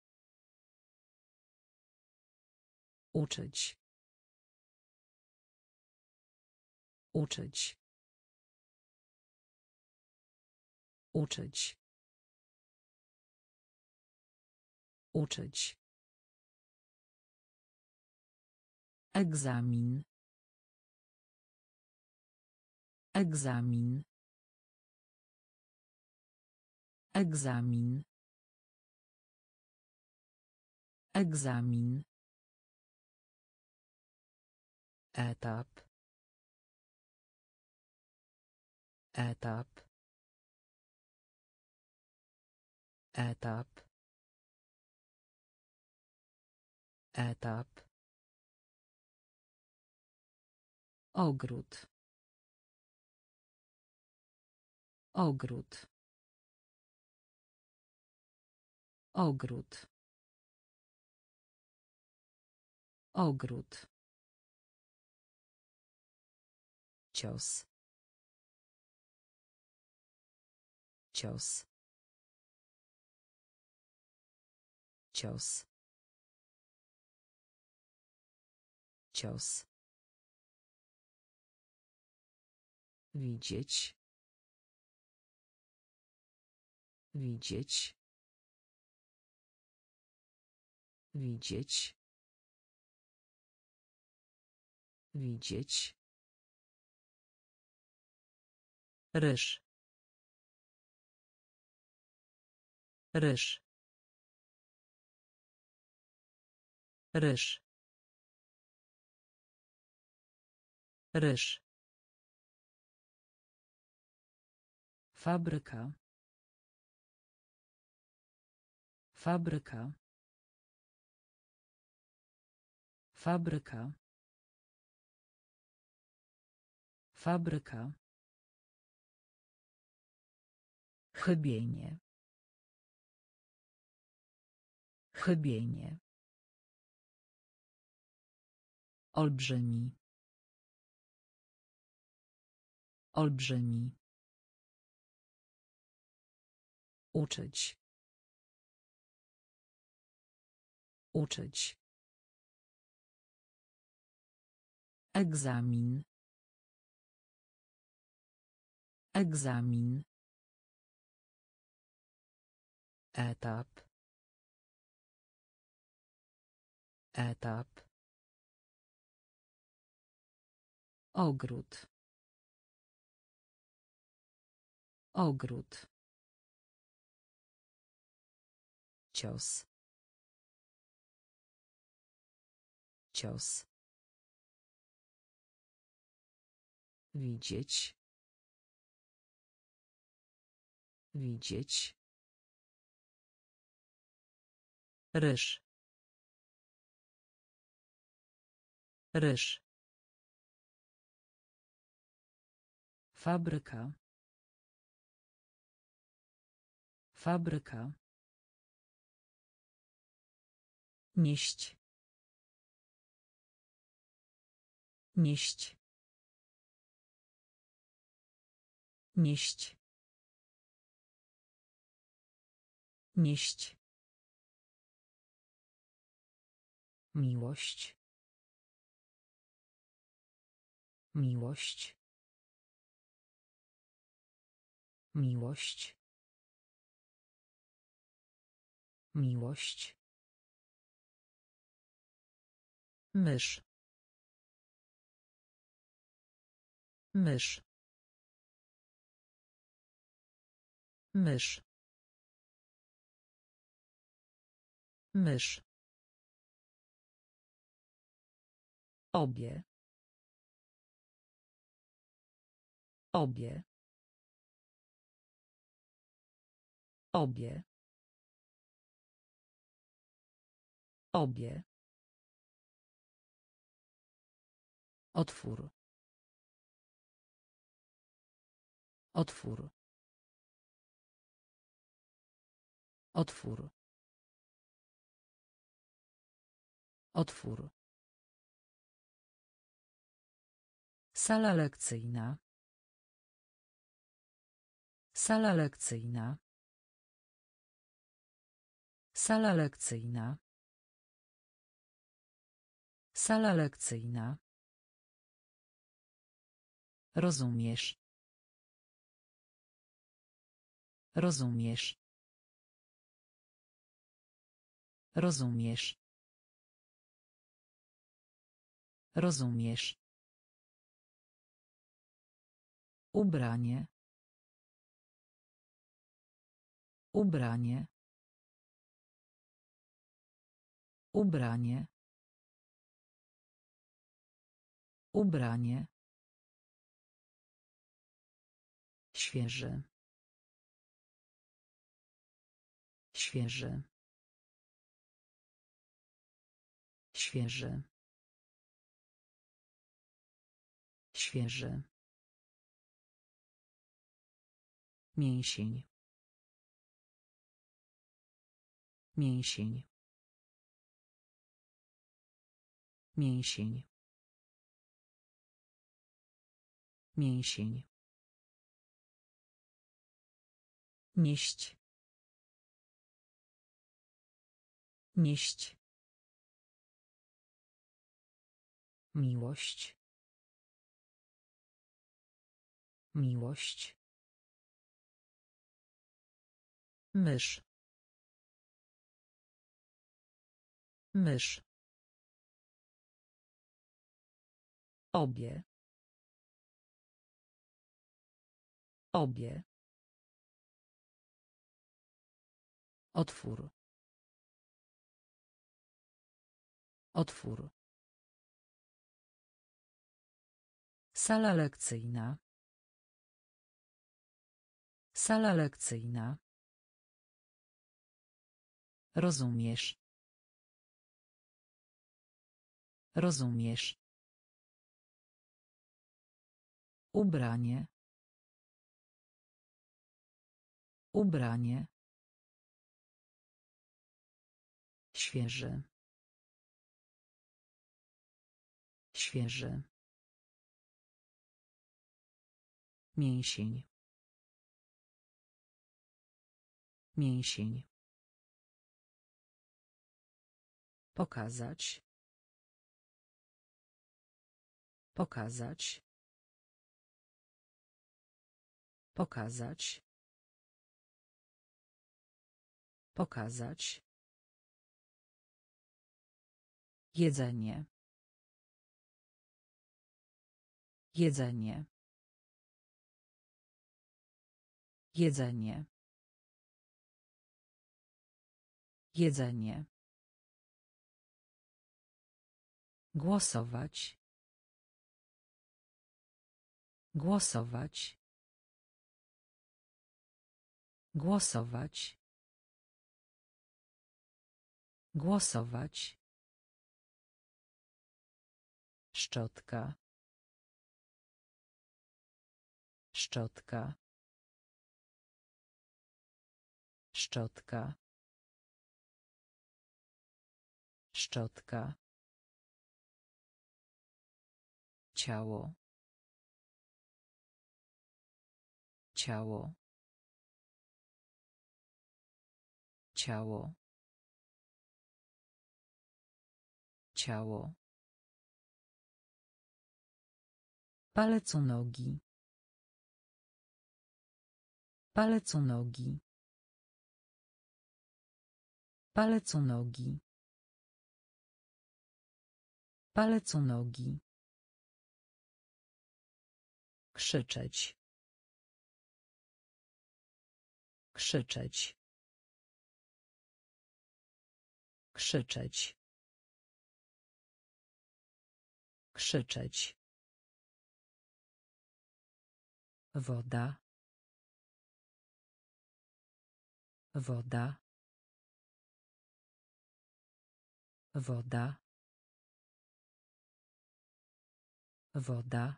Uczyć. Uczyć. Uczyć. Uczyć. Egzamin. Egzamin. Egzamin. Egzamin. Etap. Etap. Etap. Etap. Ogród. Ogród. Ogród. Ogród. Cios. Cios. Cios. Cios. Widzieć. Widzieć. Widzieć. Widzieć. Ryż. Ryż. Ryż. Ryż. Fabryka. Fabryka. Fabryka. Fabryka. Chybienie. Chybienie. Olbrzymi. Olbrzymi. Uczyć. Uczyć. Egzamin. Egzamin. Etap. Etap. Ogród. Ogród. Cios. Cios. Widzieć. Widzieć. Ryż. Ryż. Fabryka. Fabryka. Nieść. Nieść. Nieść. Nieść. Miłość. Miłość. Miłość. Miłość. Mysz. Mysz. Mysz. Mysz. Obie. Obie. Obie. Obie. Otwór. Otwór. Otwór. Otwór. Sala lekcyjna. Sala lekcyjna. Sala lekcyjna. Sala lekcyjna. Rozumiesz. Rozumiesz. Rozumiesz. Rozumiesz. Ubranie. Ubranie. Ubranie. Ubranie. Świeży. Świeży. Świeży. Świeży. Mięsień. Mięsień. Mięsień. Mięsień. Nieść. Nieść. Miłość. Miłość. Mysz. Mysz. Obie. Obie. Otwór. Otwór. Sala lekcyjna. Sala lekcyjna. Rozumiesz. Rozumiesz. Ubranie. Ubranie. Świeży. Świeży. Mięsień. Mięsień. Pokazać. Pokazać. Pokazać. Pokazać. Jedzenie. Jedzenie. Jedzenie. Jedzenie. Głosować. Głosować. Głosować. Głosować. Szczotka. Szczotka. Szczotka. Szczotka. Ciało. Ciało. Ciało. Ciało. Palec u nogi. Palec u nogi. Palec u nogi. Palec u nogi. Krzyczeć. Krzyczeć. Krzyczeć. Krzyczeć. Woda. Woda. Woda. Woda.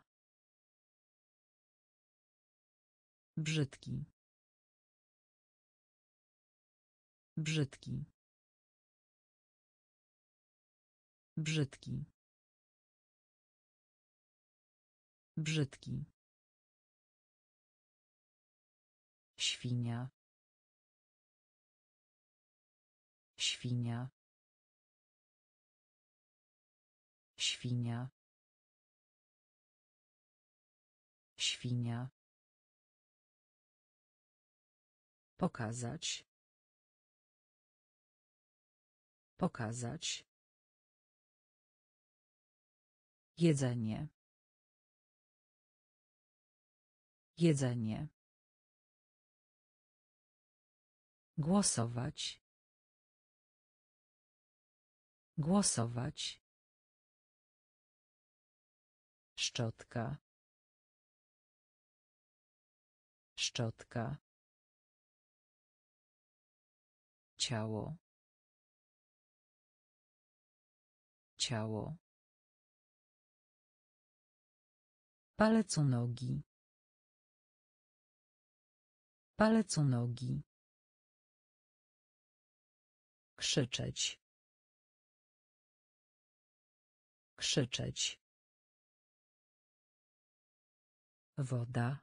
Brzydki. Brzydki. Brzydki. Brzydki. Świnia. Świnia. Świnia. Świnia. Pokazać. Pokazać. Jedzenie. Jedzenie. Głosować. Głosować. Szczotka. Szczotka. Ciało. Ciało. Palec u nogi. Palec u nogi. Krzyczeć. Krzyczeć. Woda.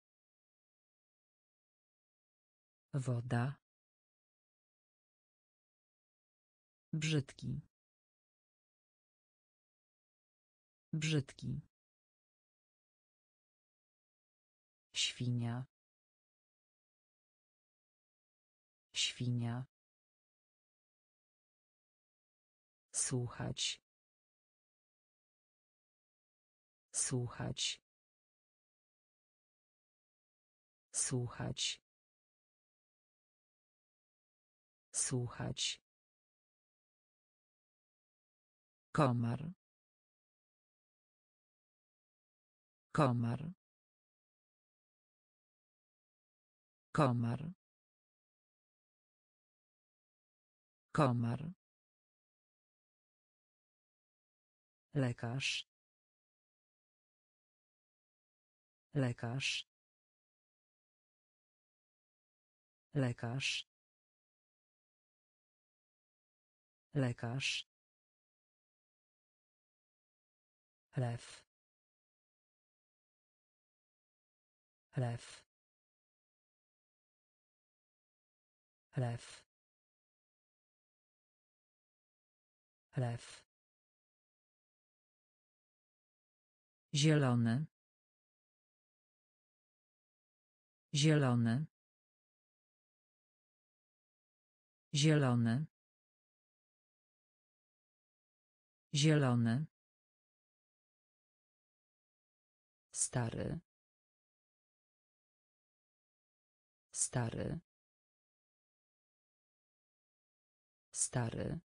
Woda. Brzydki. Brzydki. Świnia. Świnia. Słuchać. Słuchać. Słuchać. Słuchać. Komar. Komar. Komar. Komar. Lekarz. Lekarz. Lekarz. Lekarz. Lew. Lew. Lew. Lew. Zielony. Zielony. Zielony. Zielony. Stary. Stary. Stary.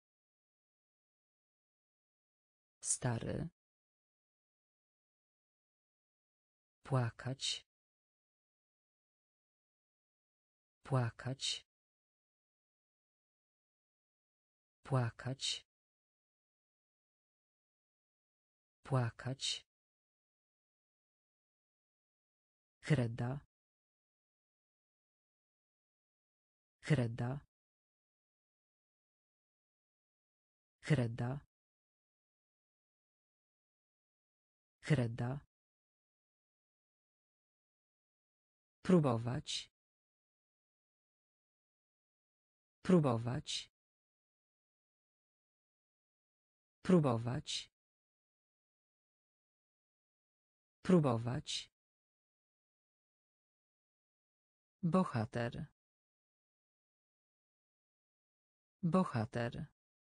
Stary. Płakać. Płakać. Płakać. Płakać. Kreda. Kreda. Kreda. Kreda. Próbować. Próbować. Próbować. Próbować. Bohater. Bohater.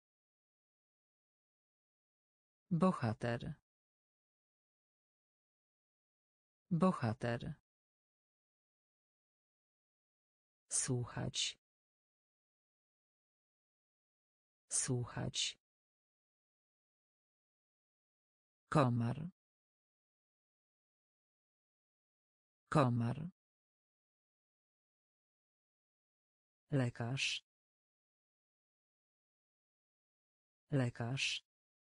Bohater. Bohater. Słuchać. Słuchać. Komar. Komar. Lekarz. Lekarz.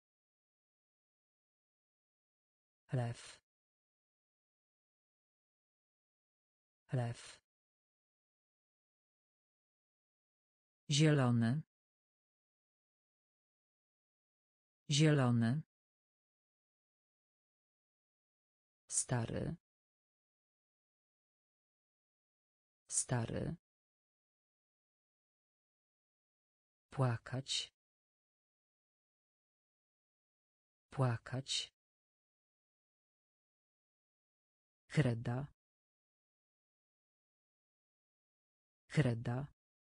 Lew. Lew. Zielony. Zielony. Stary. Stary. Płakać. Płakać. Kreda. Kreda.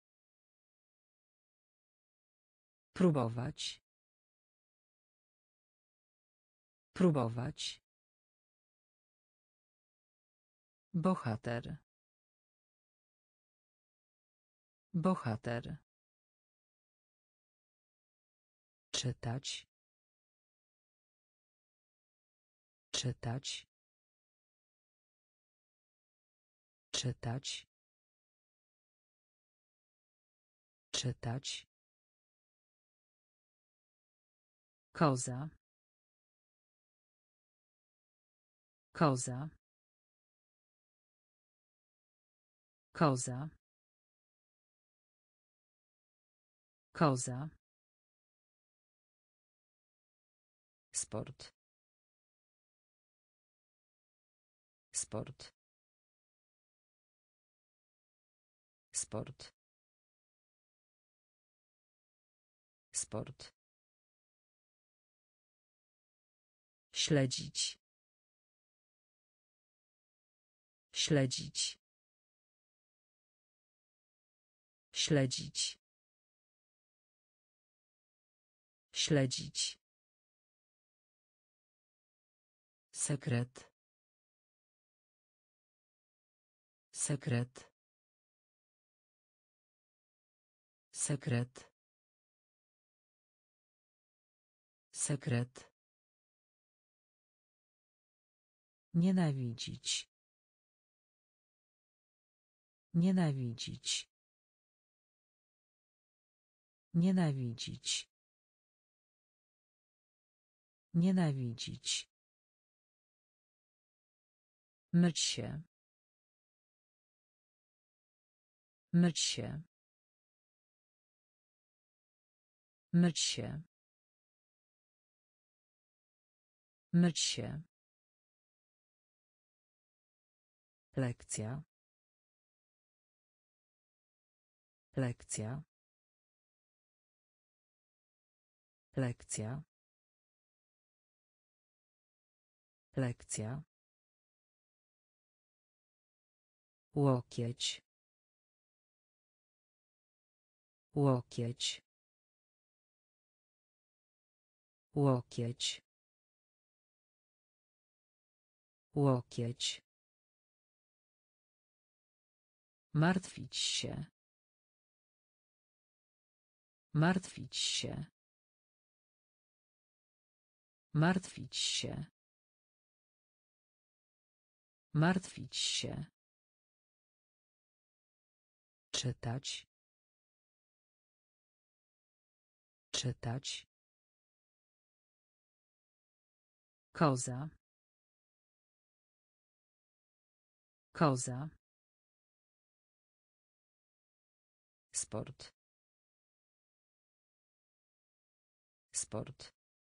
Próbować. Próbować. Bohater. Bohater. czytać, czytać, czytać, czytać, koza, koza, koza, koza, sport, sport, sport, sport, śledzić, śledzić, śledzić, śledzić, sekret, sekret, sekret, sekret, nienawidzić, nienawidzić, nienawidzić, nienawidzić, myć się, myć się, myć się, myć się, lekcja, lekcja, lekcja, lekcja, łokieć, łokieć, łokieć, łokieć, martwić się, martwić się, martwić się, martwić się, czytać, czytać, koza, koza, sport, sport,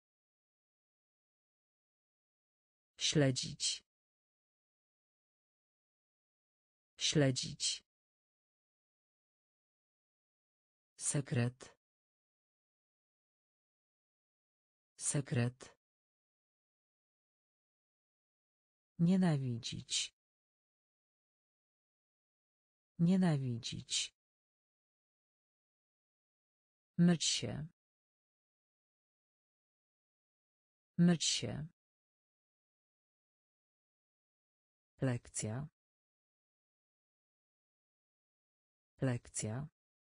śledzić, śledzić, sekret, sekret, nienawidzić, nienawidzić, myć się, myć się, lekcja, lekcja,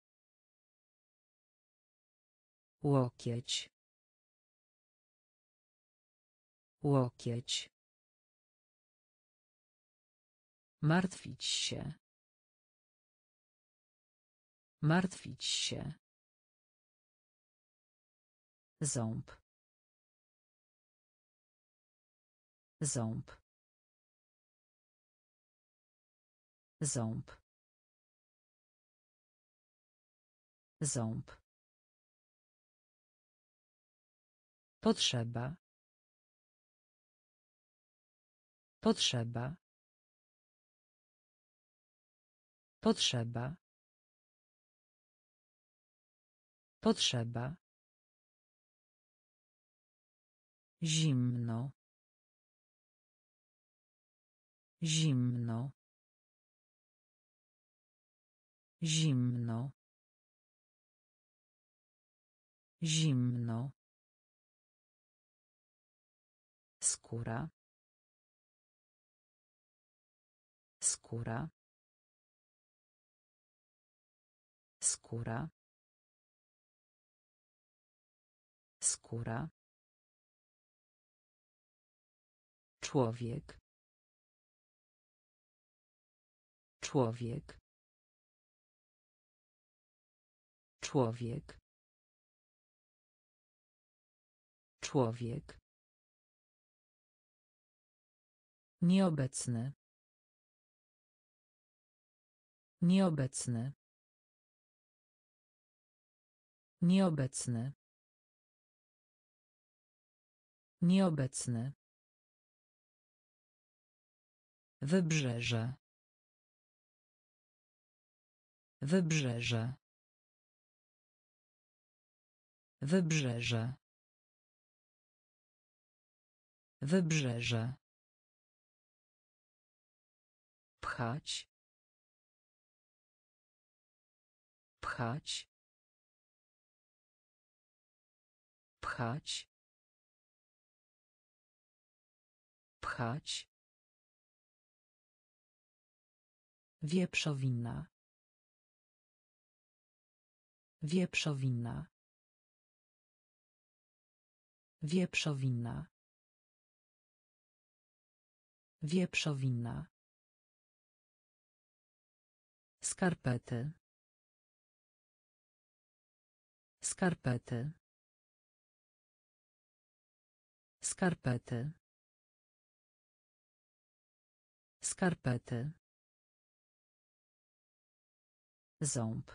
łokieć, łokieć, martwić się, martwić się, ząb, ząb, ząb, ząb, potrzeba, potrzeba, potrzeba, potrzeba, zimno, zimno, zimno, zimno, skóra, skóra, skóra, skóra, człowiek, człowiek, człowiek, człowiek, nieobecny, nieobecny, nieobecny, nieobecny, wybrzeże, wybrzeże, wybrzeże, wybrzeże, pchać, pchać, pchać, pchać, wieprzowina, wieprzowina, wieprzowina, wieprzowina, skarpety, skarpety, skarpety, skarpety, ząb,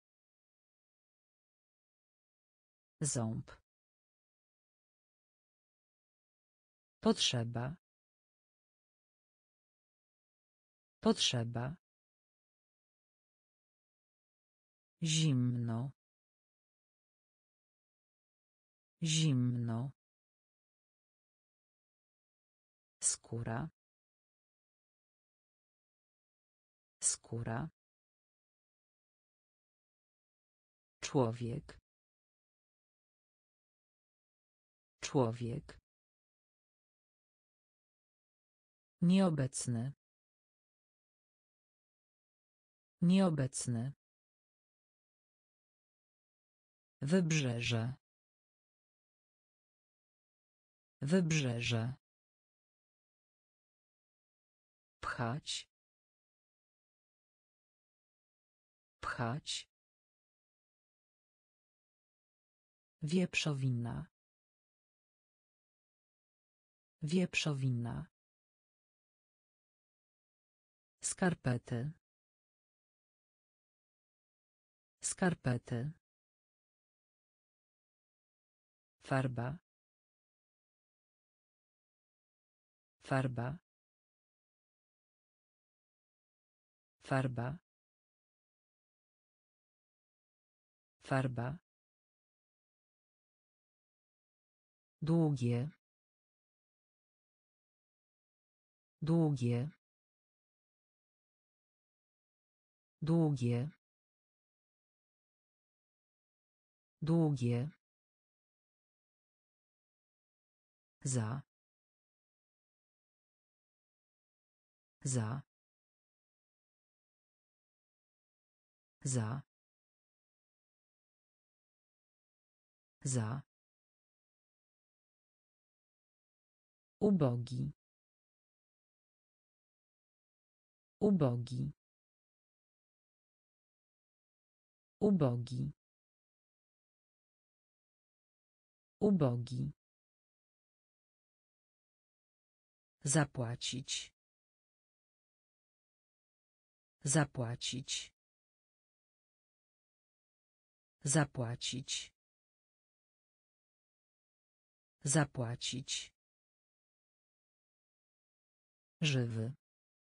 ząb, potrzeba, potrzeba, zimno, zimno, skóra, skóra, człowiek, człowiek, nieobecny, nieobecny, wybrzeże, wybrzeże, pchać, pchać, wieprzowina, wieprzowina, skarpety, skarpety, farba, farba, farba, farba, długie, długie, długie, długie, za, za, za, za, ubogi, ubogi, ubogi, ubogi, zapłacić, zapłacić, zapłacić, zapłacić, żywy,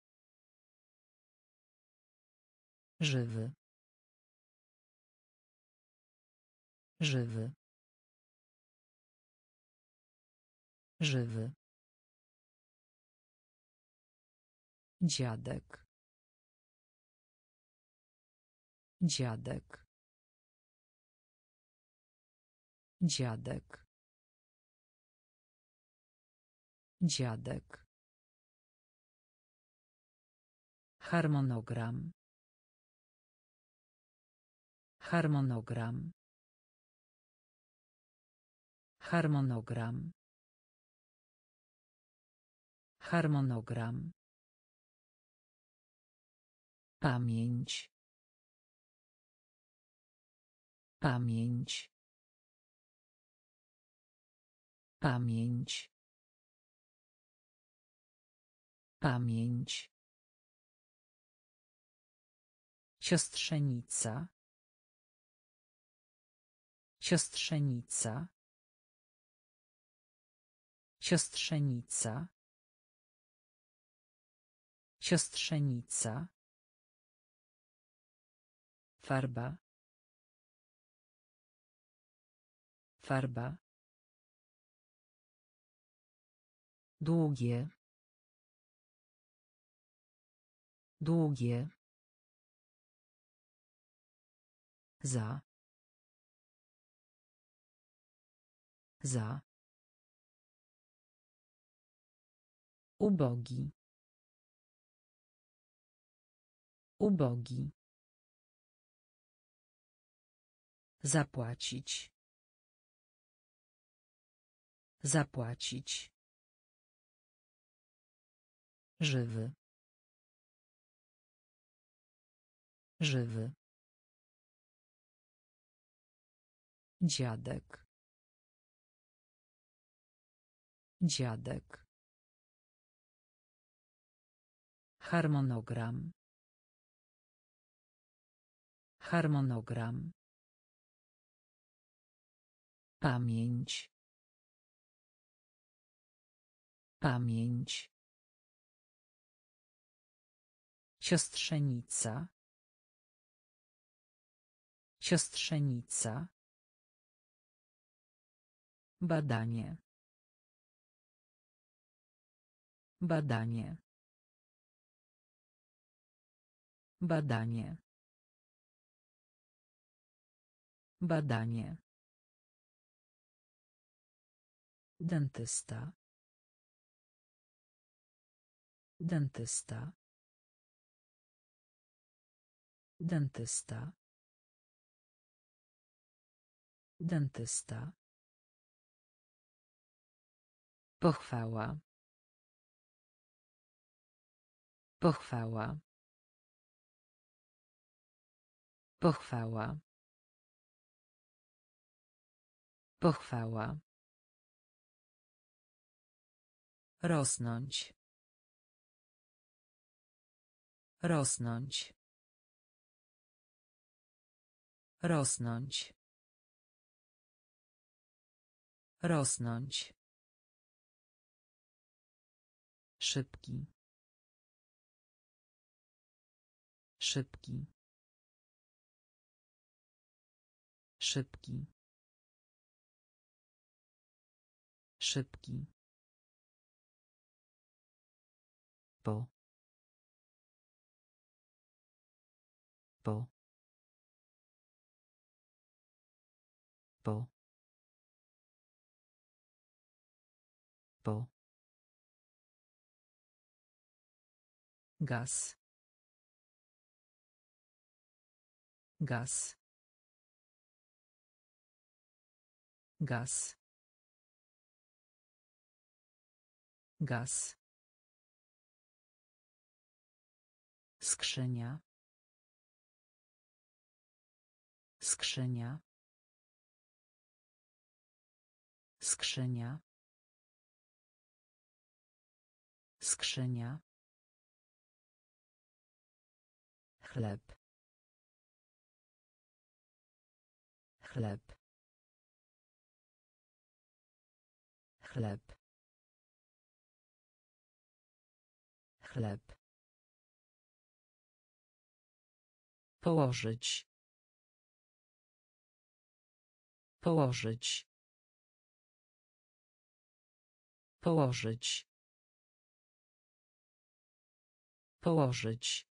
żywy, żywy, żywy, dziadek, dziadek, dziadek, dziadek, harmonogram, harmonogram, Harmonogram. Harmonogram. Pamięć. Pamięć. Pamięć. Pamięć. Siostrzenica. Siostrzenica. Siostrzenica. Siostrzenica. Farba. Farba. Długie. Długie. Za. Za. Ubogi. Ubogi. Zapłacić. Zapłacić. Żywy. Żywy. Dziadek. Dziadek. Harmonogram. Harmonogram. Pamięć. Pamięć. Siostrzenica. Siostrzenica. Badanie. Badanie. Badanie. Badanie. Dentysta. Dentysta. Dentysta. Dentysta. Pochwała. Pochwała. Pochwała. Pochwała. Rosnąć. Rosnąć. Rosnąć. Rosnąć. Szybki. Szybki. Szybki. Szybki. Po. Po. Po. Po. Gaz. Gaz. Gaz. Gaz. Skrzynia. Skrzynia. Skrzynia. Skrzynia. Chleb. Chleb. Chleb. Chleb. Położyć. Położyć. Położyć. Położyć.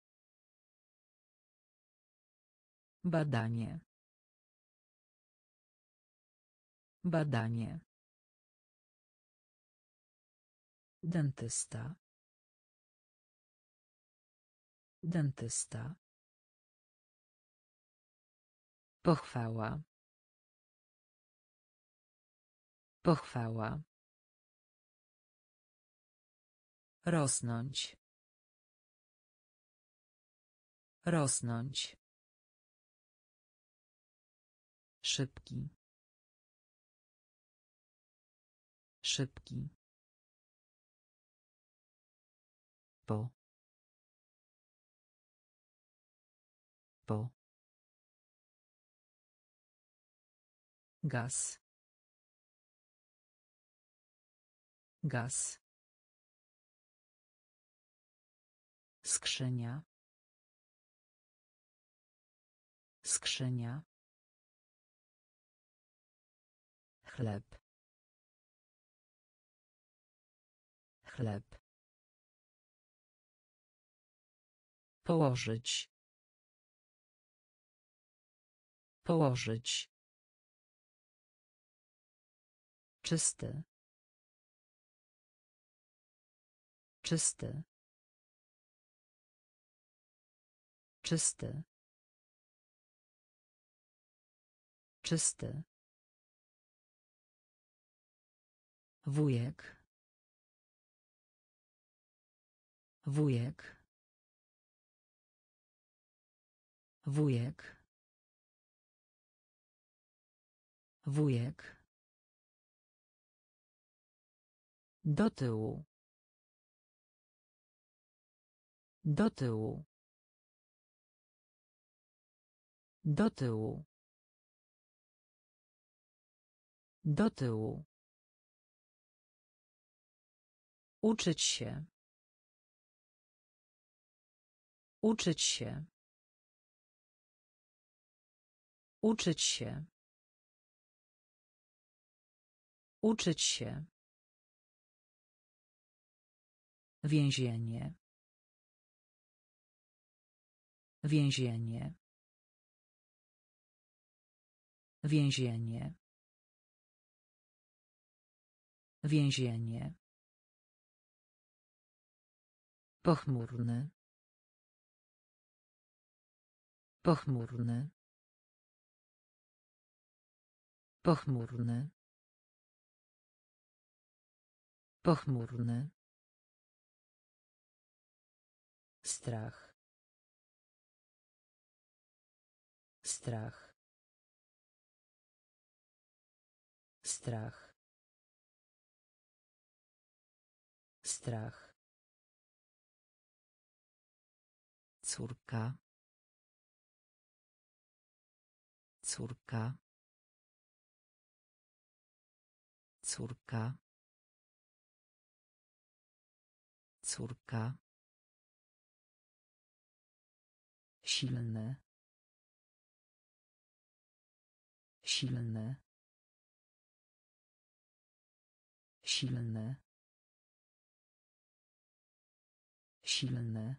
Badanie. Badanie. Dentysta. Dentysta. Pochwała. Pochwała. Rosnąć. Rosnąć. Szybki. Szybki. Po. Po. Gaz. Gaz. Skrzynia. Skrzynia. Chleb. Chleb. Położyć. Położyć. Czysty. Czysty. Czysty. Czysty. Wujek. Wujek. Wujek. Wujek. Do tyłu. Do tyłu. Do tyłu. Do tyłu. Uczyć się. Uczyć się. Uczyć się. Uczyć się. Więzienie. Więzienie. Więzienie. Więzienie. Pochmurny. Pochmurny. Pochmurny. Pochmurny. Strach. Strach. Strach. Strach. Córka. Córka. Córka. Córka. Silny. Silny. Silny. Silny.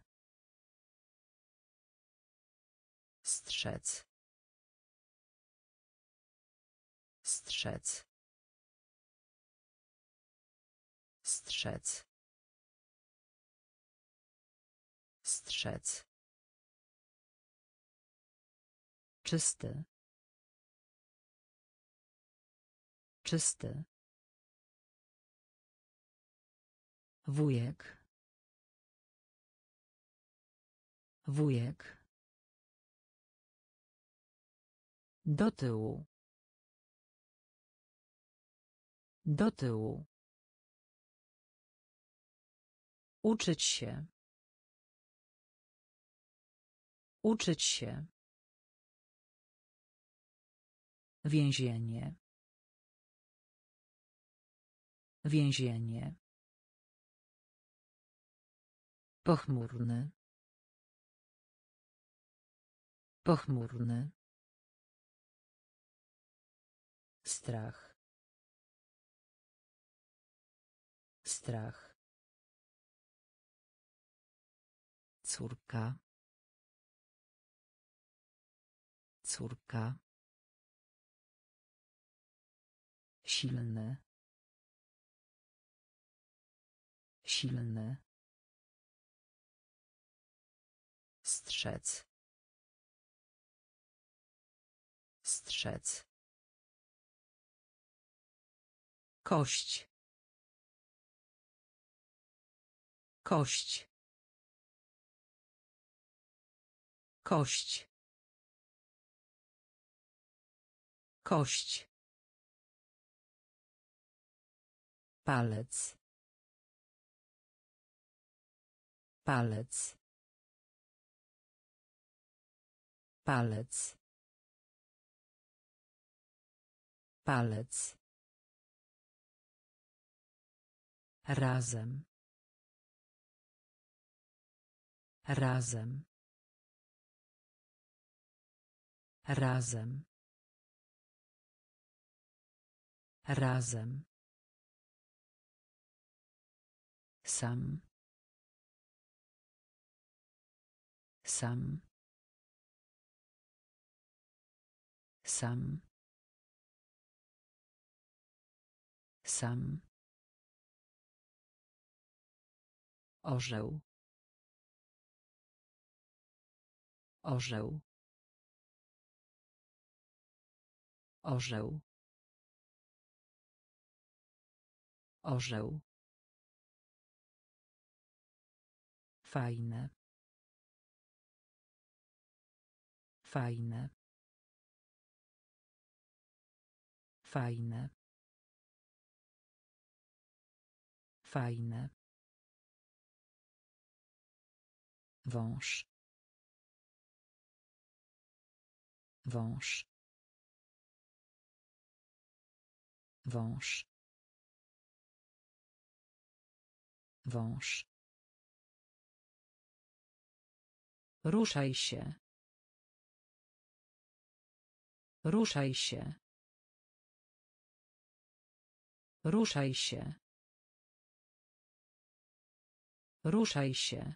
Strzec. Strzec. Strzec. Strzec. Czysty. Czysty. Wujek. Wujek. Do tyłu. Do tyłu. Uczyć się. Uczyć się. Więzienie. Więzienie. Pochmurny. Pochmurny. Strach. Strach. Córka. Córka. Silny. Silny. Strzec. Strzec. Kość. Kość. Kość. Kość. Palec. Palec. Palec. Palec. Razem. Razem. Razem. Razem. Sam. Sam. Sam. Sam. Orzeł. Orzeł. Orzeł. Orzeł. Fajne. Fajne. Fajne. Fajne. Wąż. Wąż. Wąż. Wąż. Ruszaj się. Ruszaj się. Ruszaj się. Ruszaj się.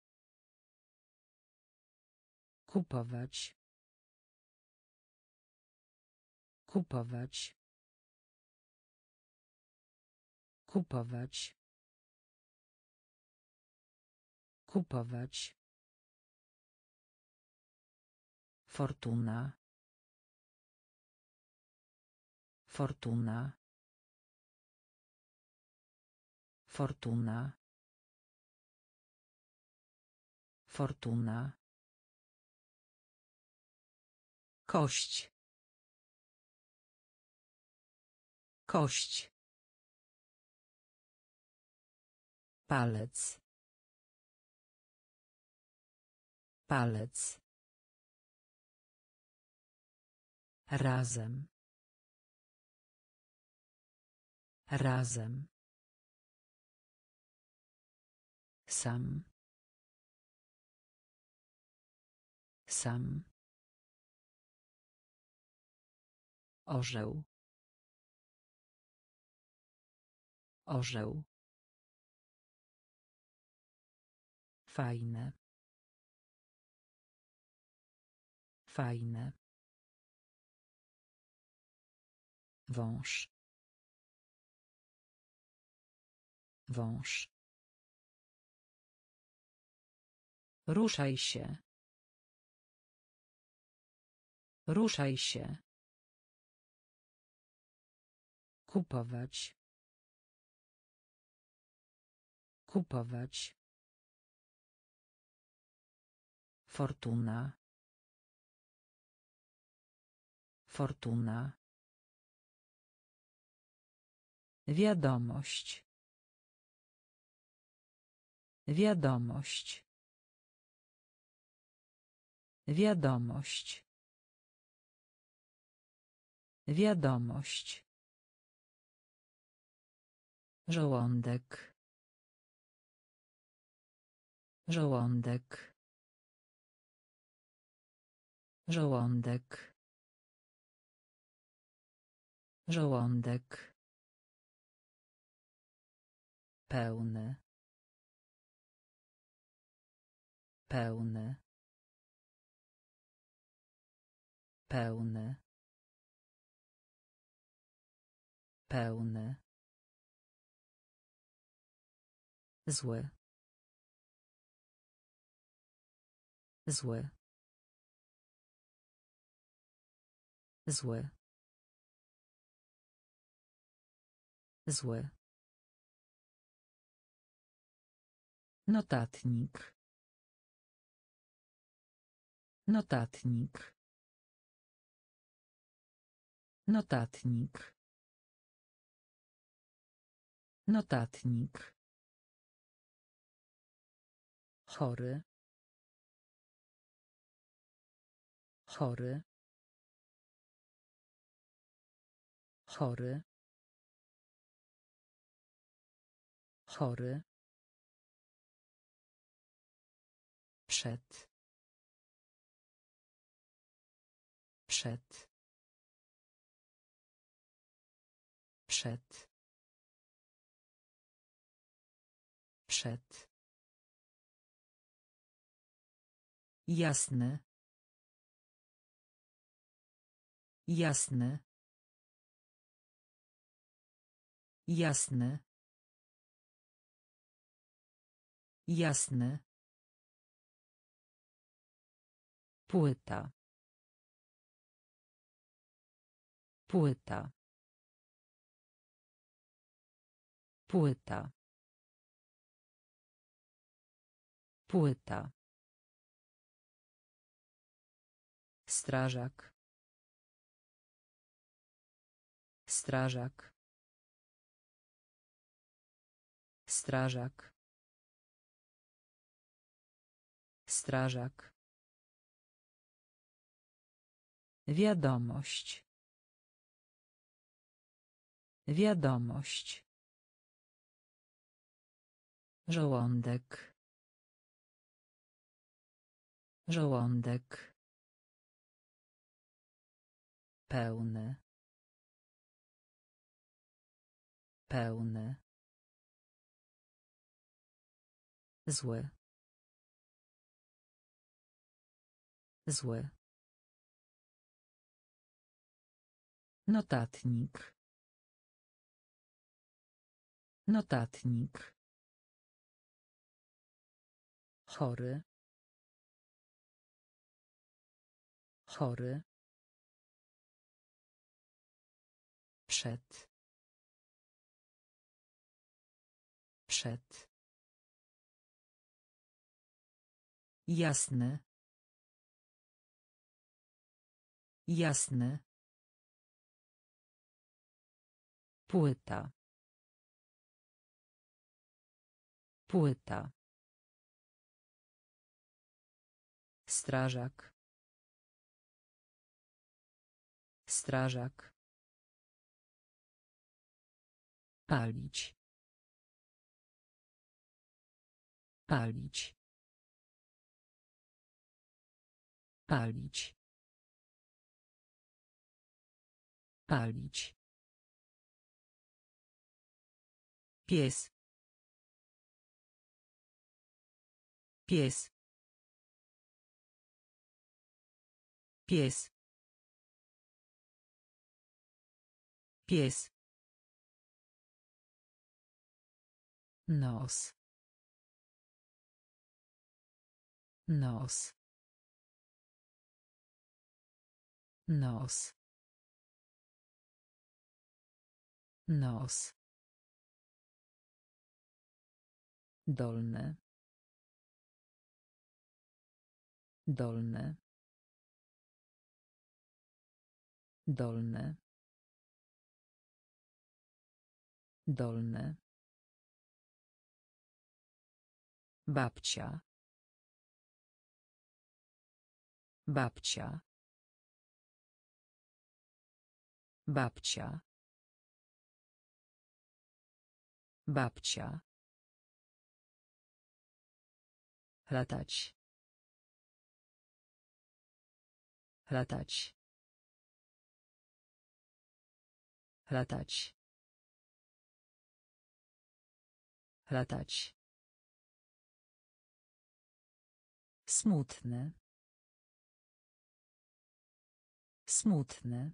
Kupować. Kupować. Kupować. Kupować. Fortuna. Fortuna. Fortuna. Fortuna. Kość. Kość. Palec. Palec. Razem. Razem. Sam. Sam. Orzeł. Orzeł. Fajne. Fajne. Wąż. Wąż. Ruszaj się. Ruszaj się. Kupować. Kupować. Fortuna. Fortuna. Wiadomość. Wiadomość. Wiadomość. Wiadomość. Żołądek. Żołądek. Żołądek. Żołądek. Pełny. Pełny. Pełny. Pełny. Zły. Zły. Zły. Zły. Notatnik. Notatnik. Notatnik. Notatnik. Chory. Chory. Chory. Chory. Przed. Przed. Przed. Przed. Jasny. Jasny. Jasny. Jasny. Płyta. Płyta. Płyta. Płyta. Strażak. Strażak. Strażak. Strażak. Wiadomość. Wiadomość. Żołądek. Żołądek. Pełny. Pełny. Zły. Zły. Notatnik. Notatnik. Chory. Chory. Przed. Przed. Jasny. Jasny. Płyta. Płyta. Strażak. Strażak. Palić. Palić. Palić. Palić. Pies. Pies. Pies. Pies. Nos. Nos. Nos. Nos. Dolny. Dolny. Dolny. Dolny. Babcia. Babcia. Babcia. Babcia. Latać. Latać. Latać. Latać. Smutny. Smutny.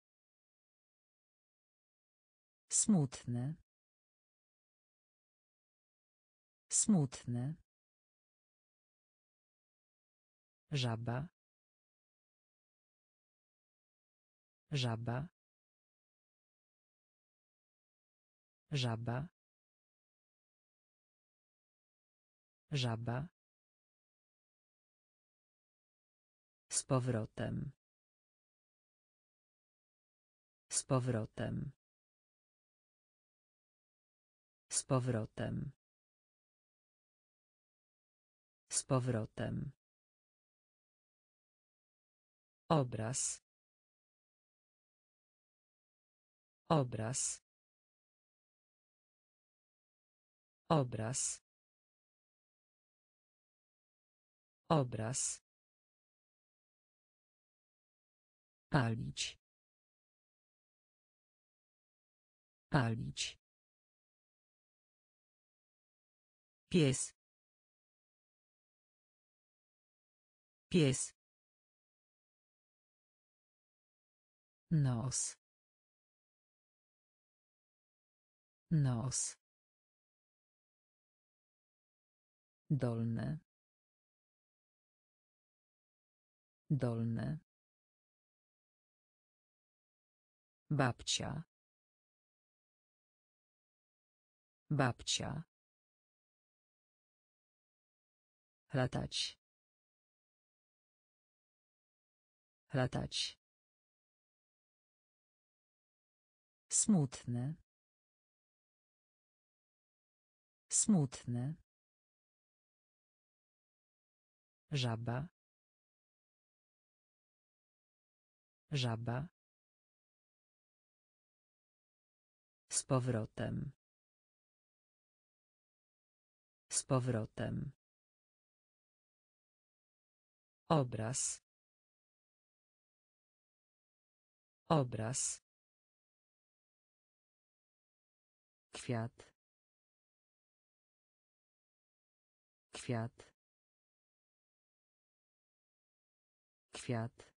Smutny. Smutny. Żaba. Żaba. Żaba. Żaba. Z powrotem. Z powrotem. Z powrotem. Z powrotem. Obraz. Obraz. Obraz. Obraz. Palić. Palić. Pies. Pies. Nos. Nos. Dolne. Dolne. Babcia. Babcia. Latać. Latać. Smutny. Smutny. Żaba. Żaba. Z powrotem. Z powrotem. Obraz. Obraz. Kwiat. Kwiat. Kwiat.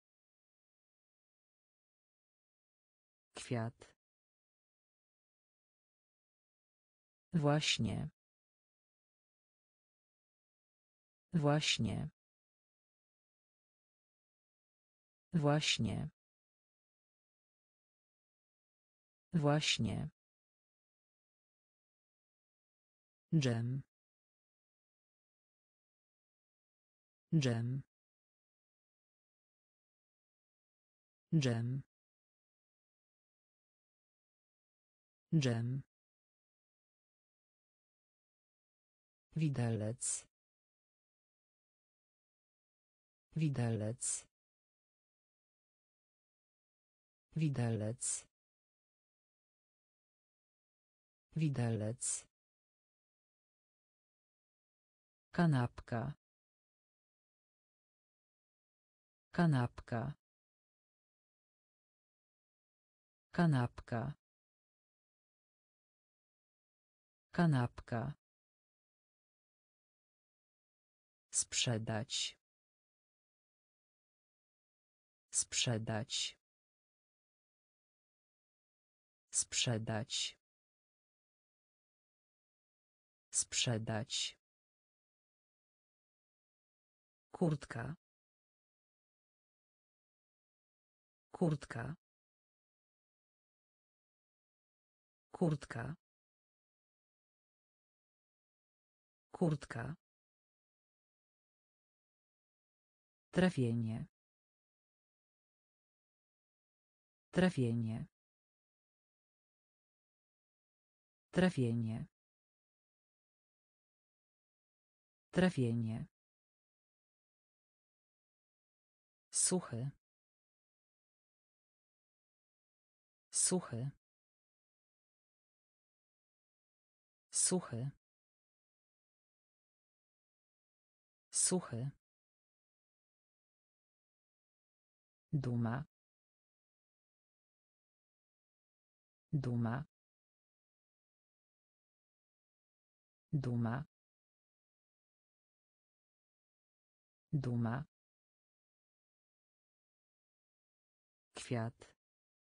Kwiat. Właśnie. Właśnie. Właśnie. Właśnie. Dżem. Dżem. Dżem. Dżem. Widelec. Widelec. Widelec. Widelec. Kanapka. Kanapka. Kanapka. Kanapka. Sprzedać. Sprzedać. Sprzedać. Sprzedać. Kurtka. Kurtka. Kurtka. Kurtka. Trafienie. Trafienie. Trafienie. Trafienie. Suchy. Suchy. Suchy. Suchy. Duma. Duma. Duma. Duma. Kwiat.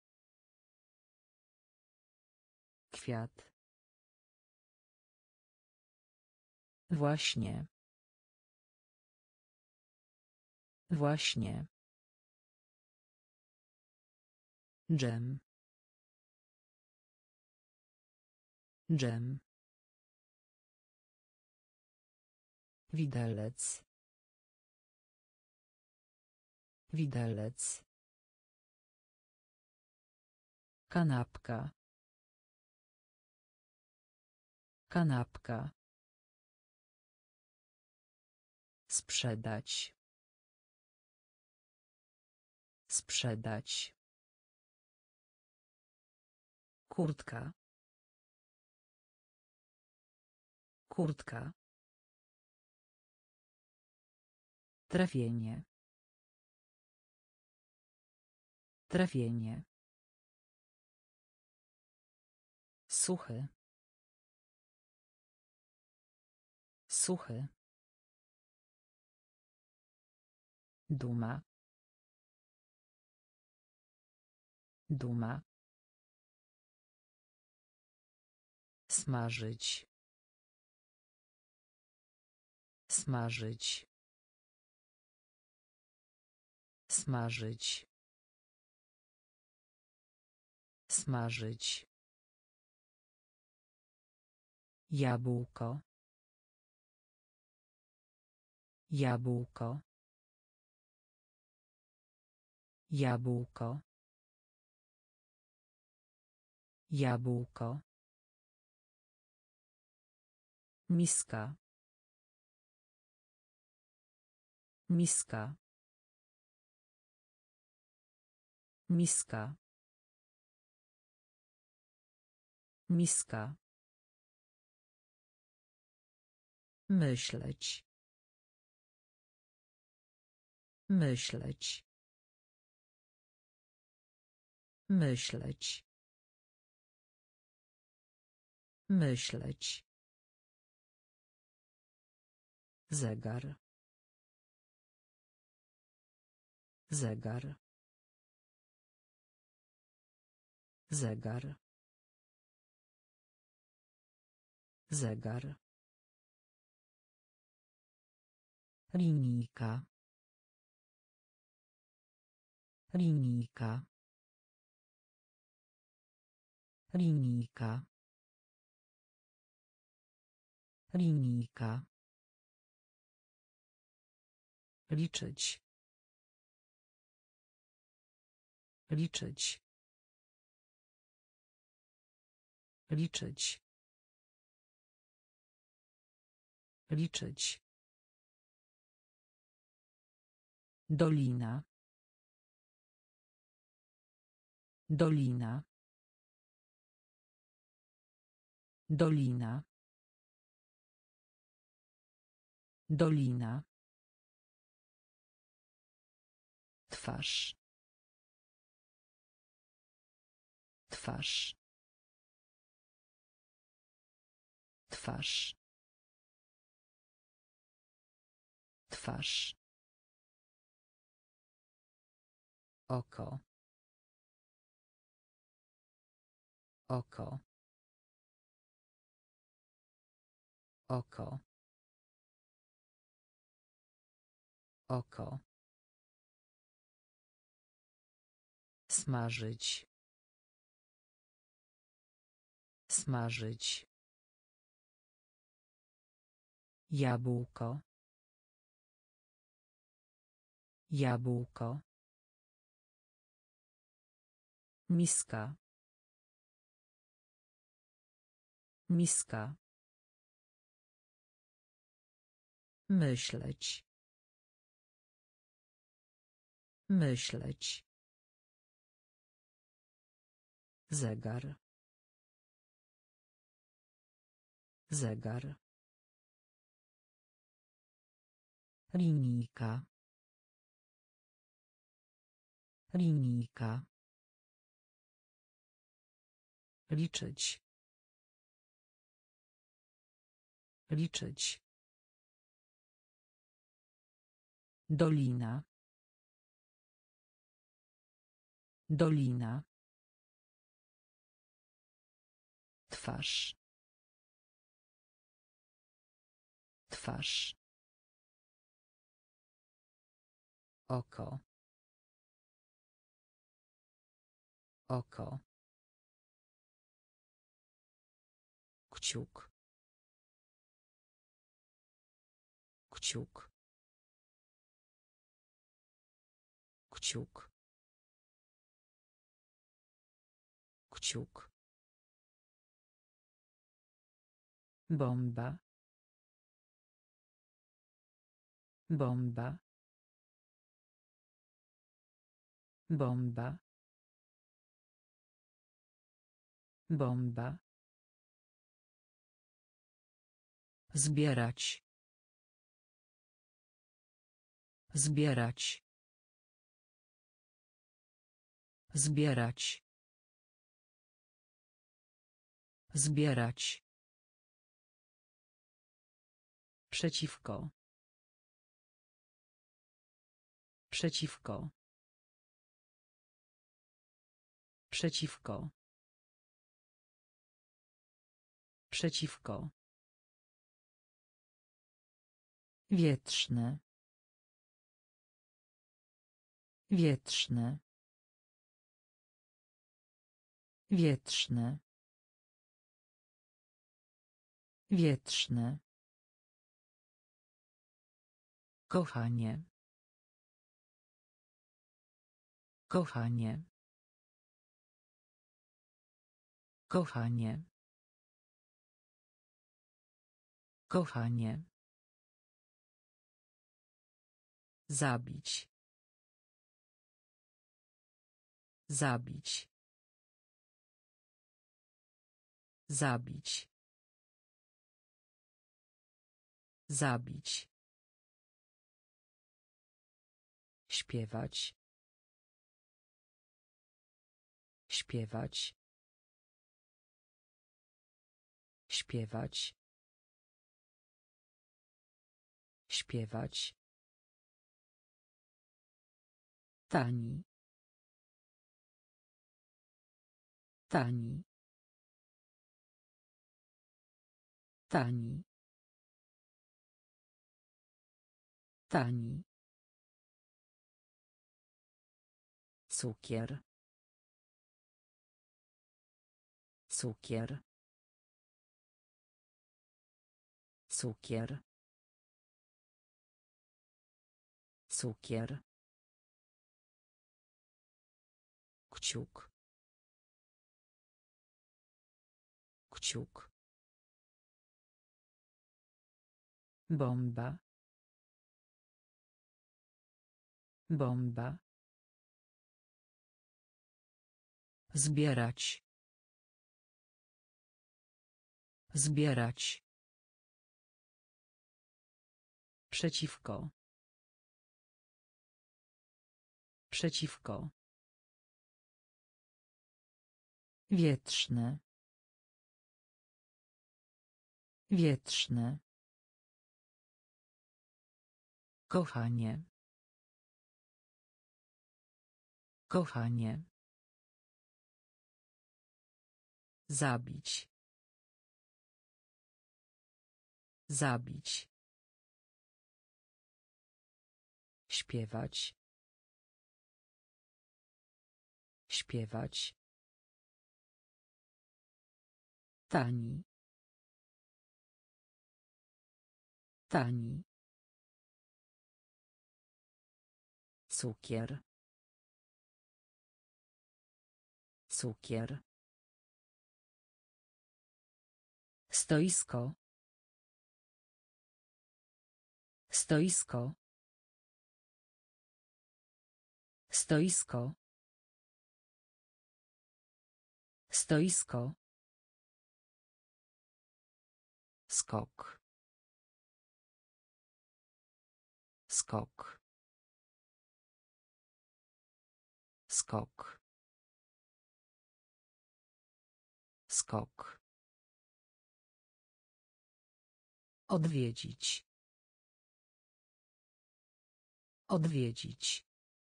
Kwiat. Właśnie. Właśnie. Dżem. Dżem. Widelec. Widelec. Kanapka. Kanapka. Sprzedać. Sprzedać. Kurtka. Kurtka. Trafienie. Trafienie. Suchy. Suchy. Duma. Duma. Smażyć. Smażyć. Smażyć. Smażyć. Jabłko. Jabłko. Jabłko. Jabłko. Miska. Miska. Miska. Miska. Myśleć. Myśleć. Myśleć. Myśleć. Zegar. Zegar. Zegar. Zegar. Linijka. Linijka. Linijka. Linijka. Liczyć. Liczyć. Liczyć. Liczyć. Dolina. Dolina. Dolina. Dolina. Twarz. Twarz. Twarz. Twarz. Oko. Oko. Oko. Oko. Smażyć. Smażyć. Jabłko. Jabłko. Miska. Miska. Myśleć. Myśleć. Zegar. Zegar. Linijka. Linijka. Liczyć. Liczyć. Dolina. Dolina. Twarz. Twarz. Oko. Oko. Kciuk. Kciuk. Kciuk. Kciuk. Bomba. Bomba. Bomba. Bomba. Zbierać. Zbierać. Zbierać. Zbierać. Przeciwko. Przeciwko. Przeciwko. Przeciwko. Wietrzny. Wietrzny. Wietrzny. Wietrzny. Kochanie. Kochanie. Kochanie. Kochanie. Zabić. Zabić. Zabić. Zabić. Śpiewać. Śpiewać. Śpiewać. Śpiewać. Tani. Tani. Tani. Tani. Cukier. Cukier. Cukier. Cukier. Kciuk. Kciuk. Bomba. Bomba. Zbierać. Zbierać. Przeciwko. Przeciwko. Wietrzny. Wietrzny. Kochanie. Kochanie. Zabić. Zabić. Śpiewać. Śpiewać. Tani. Tani. Cukier. Cukier. Stoisko. Stoisko. Stoisko. Stoisko. Skok. Skok. Skok. Skok. Odwiedzić. Odwiedzić.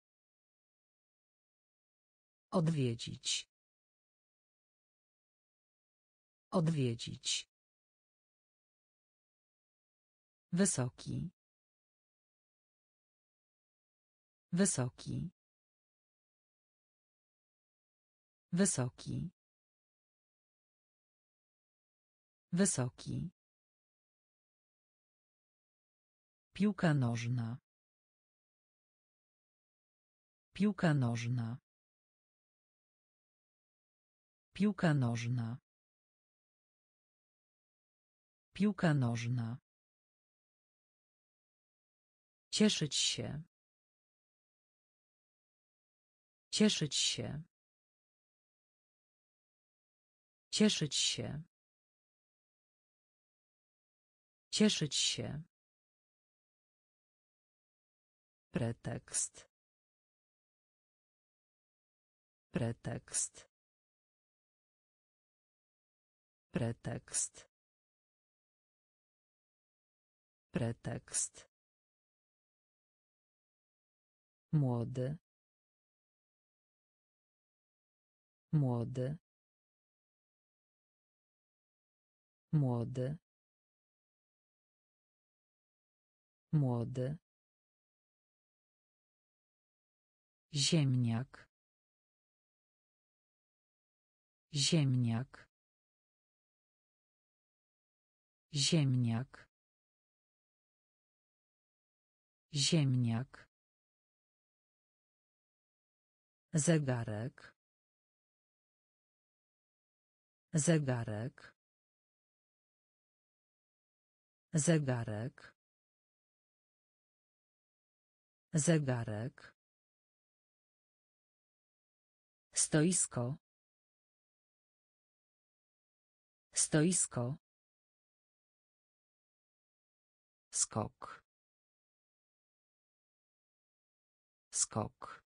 Odwiedzić. Odwiedzić. Wysoki. Wysoki. Wysoki. Wysoki. Piłka nożna. Piłka nożna. Piłka nożna. Piłka nożna. Cieszyć się. Cieszyć się. Cieszyć się. Cieszyć się. Pretekst. Pretekst. Pretekst. Pretekst. Młody. Młody. Młody. Młody. Ziemniak. Ziemniak. Ziemniak. Ziemniak. Zegarek. Zegarek. Zegarek. Zegarek. Stoisko. Stoisko. Skok. Skok.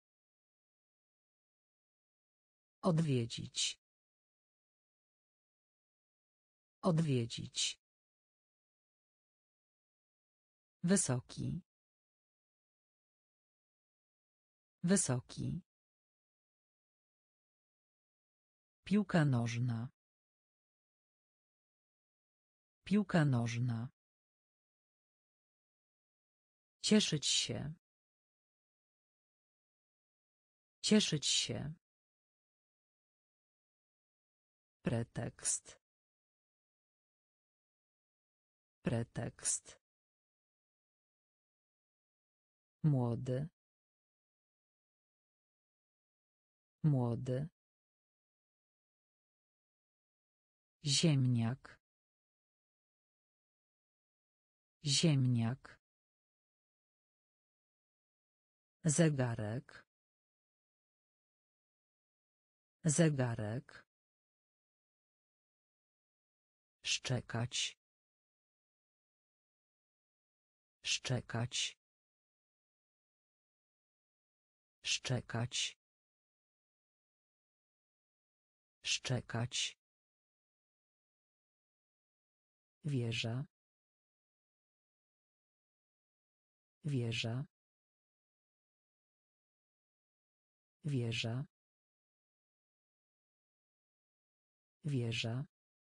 Odwiedzić. Odwiedzić. Wysoki. Wysoki. Piłka nożna. Piłka nożna. Cieszyć się. Cieszyć się. Pretekst. Pretekst. Młody. Młody. Ziemniak. Ziemniak. Zegarek. Zegarek. Szczekać. Szczekać. Szczekać. Szczekać. Wieża. Wieża. Wieża. Wieża.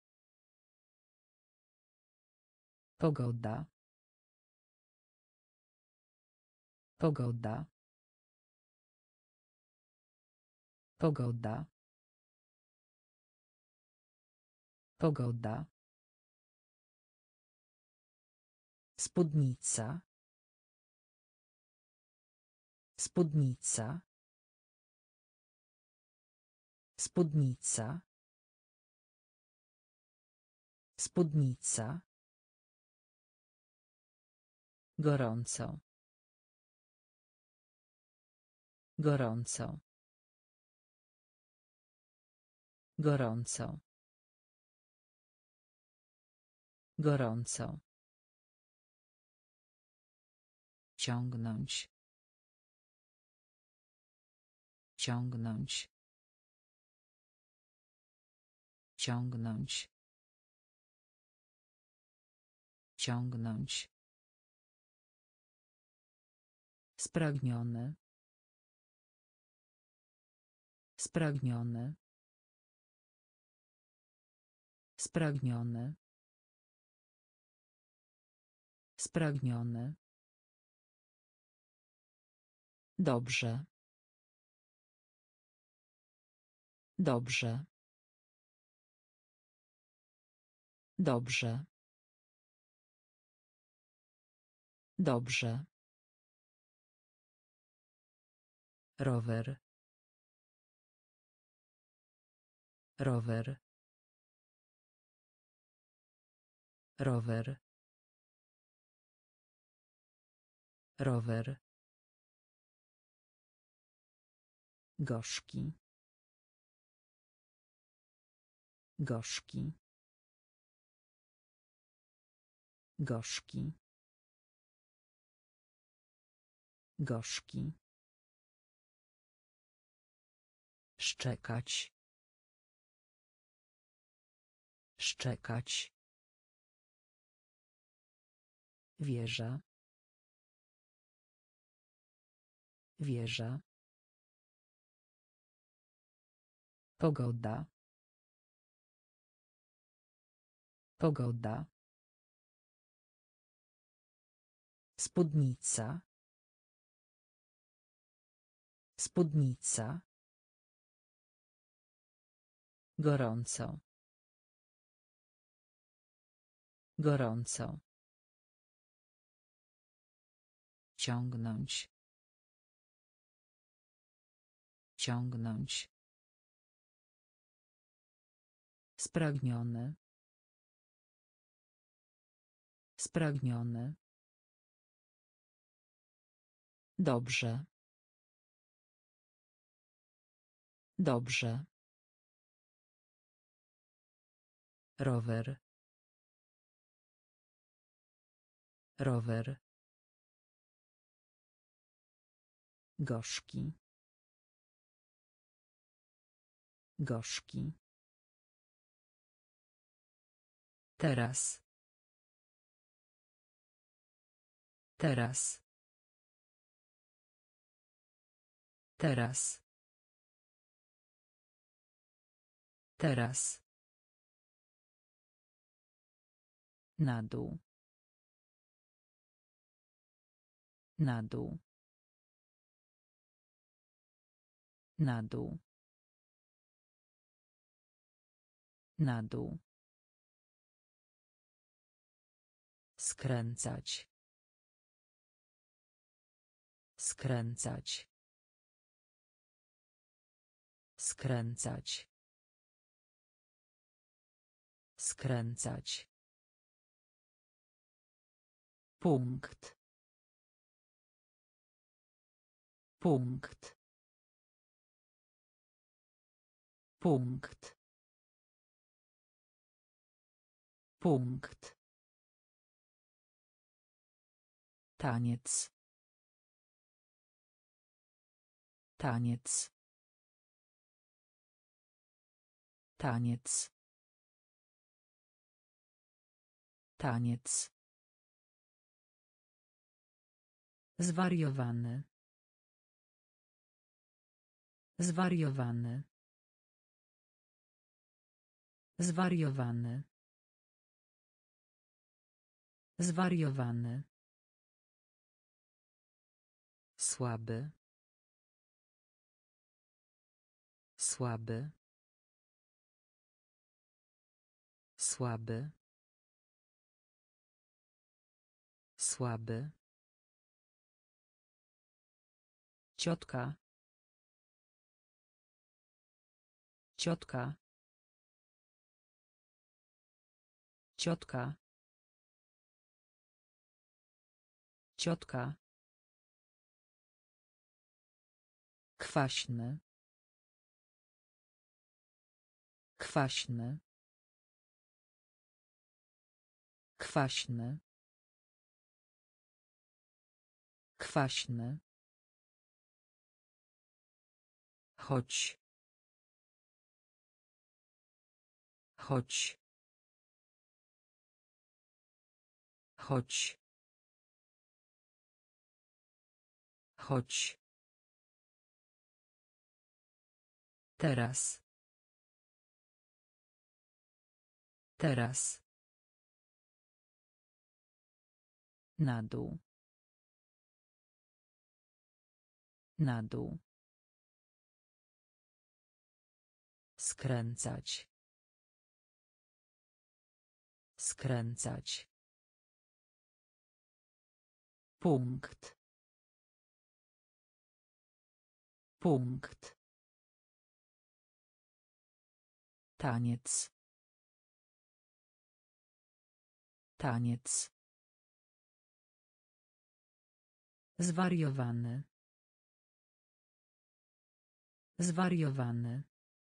Pogoda. Pogoda. Pogoda. Pogoda. Spódnica. Spódnica. Spódnica. Spódnica. Gorąco. Gorąco. Gorąco. Gorąco. Ciągnąć. Ciągnąć. Ciągnąć. Ciągnąć. Spragniony. Spragniony. Spragniony. Spragniony. Dobrze. Dobrze. Dobrze. Dobrze. Rower. Rower. Rower. Rower. Gorzki. Gorzki. Gorzki. Gorzki. Szczekać. Szczekać. Wieża. Wieża. Pogoda. Pogoda. Spódnica. Spódnica. Gorąco. Gorąco. Ciągnąć. Ciągnąć. Spragniony. Spragniony. Dobrze. Dobrze. Rower. Rower. Gorzki. Gorzki. Teraz. Teraz. Teraz. Teraz. Na dół. Na dół. Na dół. Na dół. Skręcać. Skręcać. Skręcać. Skręcać. Punkt. Punkt. Punkt. Punkt. Taniec. Taniec. Taniec. Taniec. Zwariowany. Zwariowany. Zwariowany. Zwariowany. Słaby. Słaby. Słaby. Słaby. Ciotka. Ciotka. Ciotka. Ciotka. Kwaśny. Kwaśny. Kwaśny. Kwaśny. Chodź. Chodź. Chodź. Chodź. Teraz. Teraz. Na dół. Na dół. Skręcać. Skręcać. Punkt. Punkt. Taniec. Taniec. Zwariowany. Zwariowany.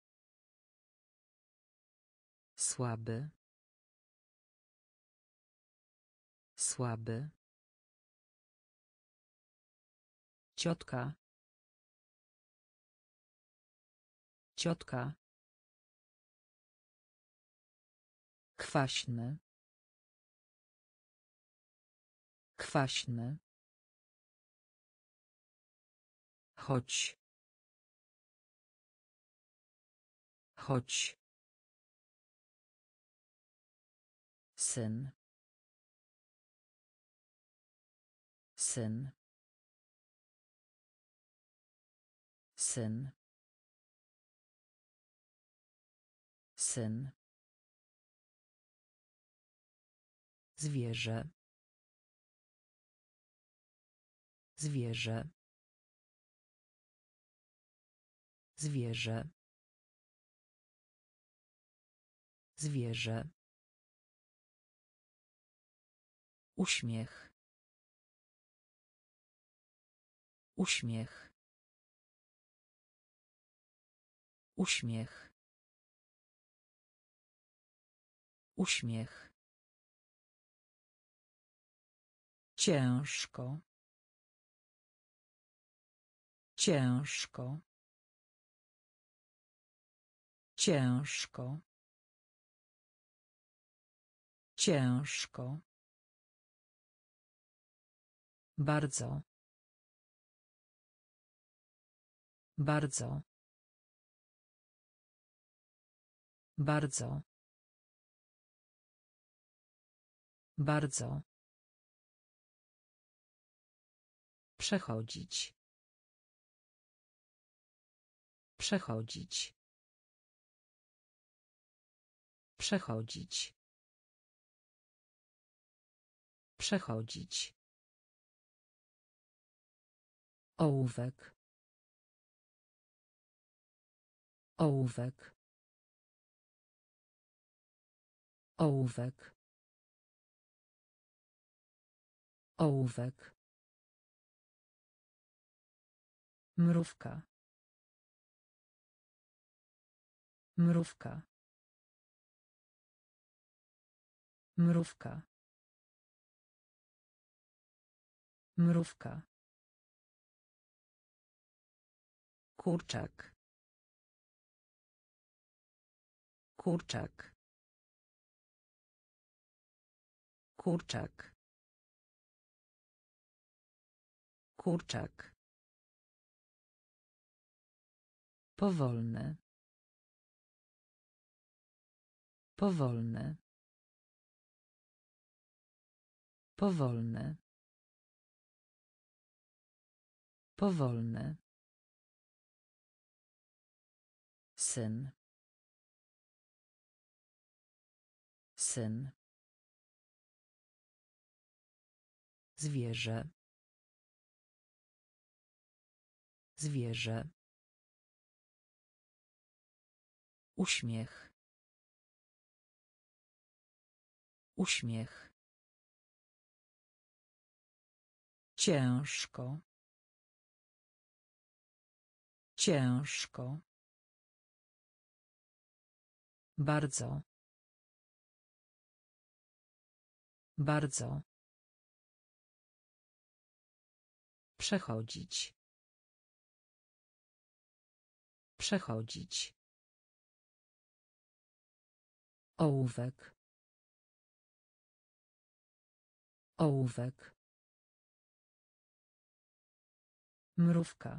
Słaby. Słaby. Ciotka. Ciotka. Kwaśny. Kwaśny. Chodź. Chodź. Syn. Syn. Syn. Syn. Zwierzę. Zwierzę. Zwierzę. Zwierzę. Uśmiech. Uśmiech. Uśmiech. Uśmiech. Ciężko. Ciężko. Ciężko. Ciężko. Bardzo. Bardzo. Bardzo. Bardzo. Przechodzić. Przechodzić. Przechodzić. Przechodzić. Ołówek. Ołówek. Ołówek. Ołówek. Mrówka. Mrówka. Mrówka. Mrówka. Kurczak. Kurczak. Kurczak. Kurczak. Powolny. Powolny. Powolny. Powolny. Syn. Syn. Zwierzę. Zwierzę. Uśmiech. Uśmiech. Ciężko. Ciężko. Bardzo. Bardzo. Przechodzić. Przechodzić. Ołówek. Ołówek. Mrówka.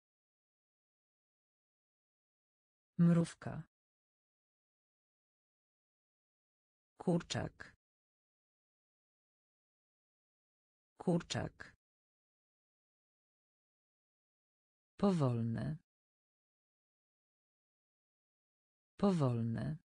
Mrówka. Kurczak. Kurczak. Powolny. Powolny.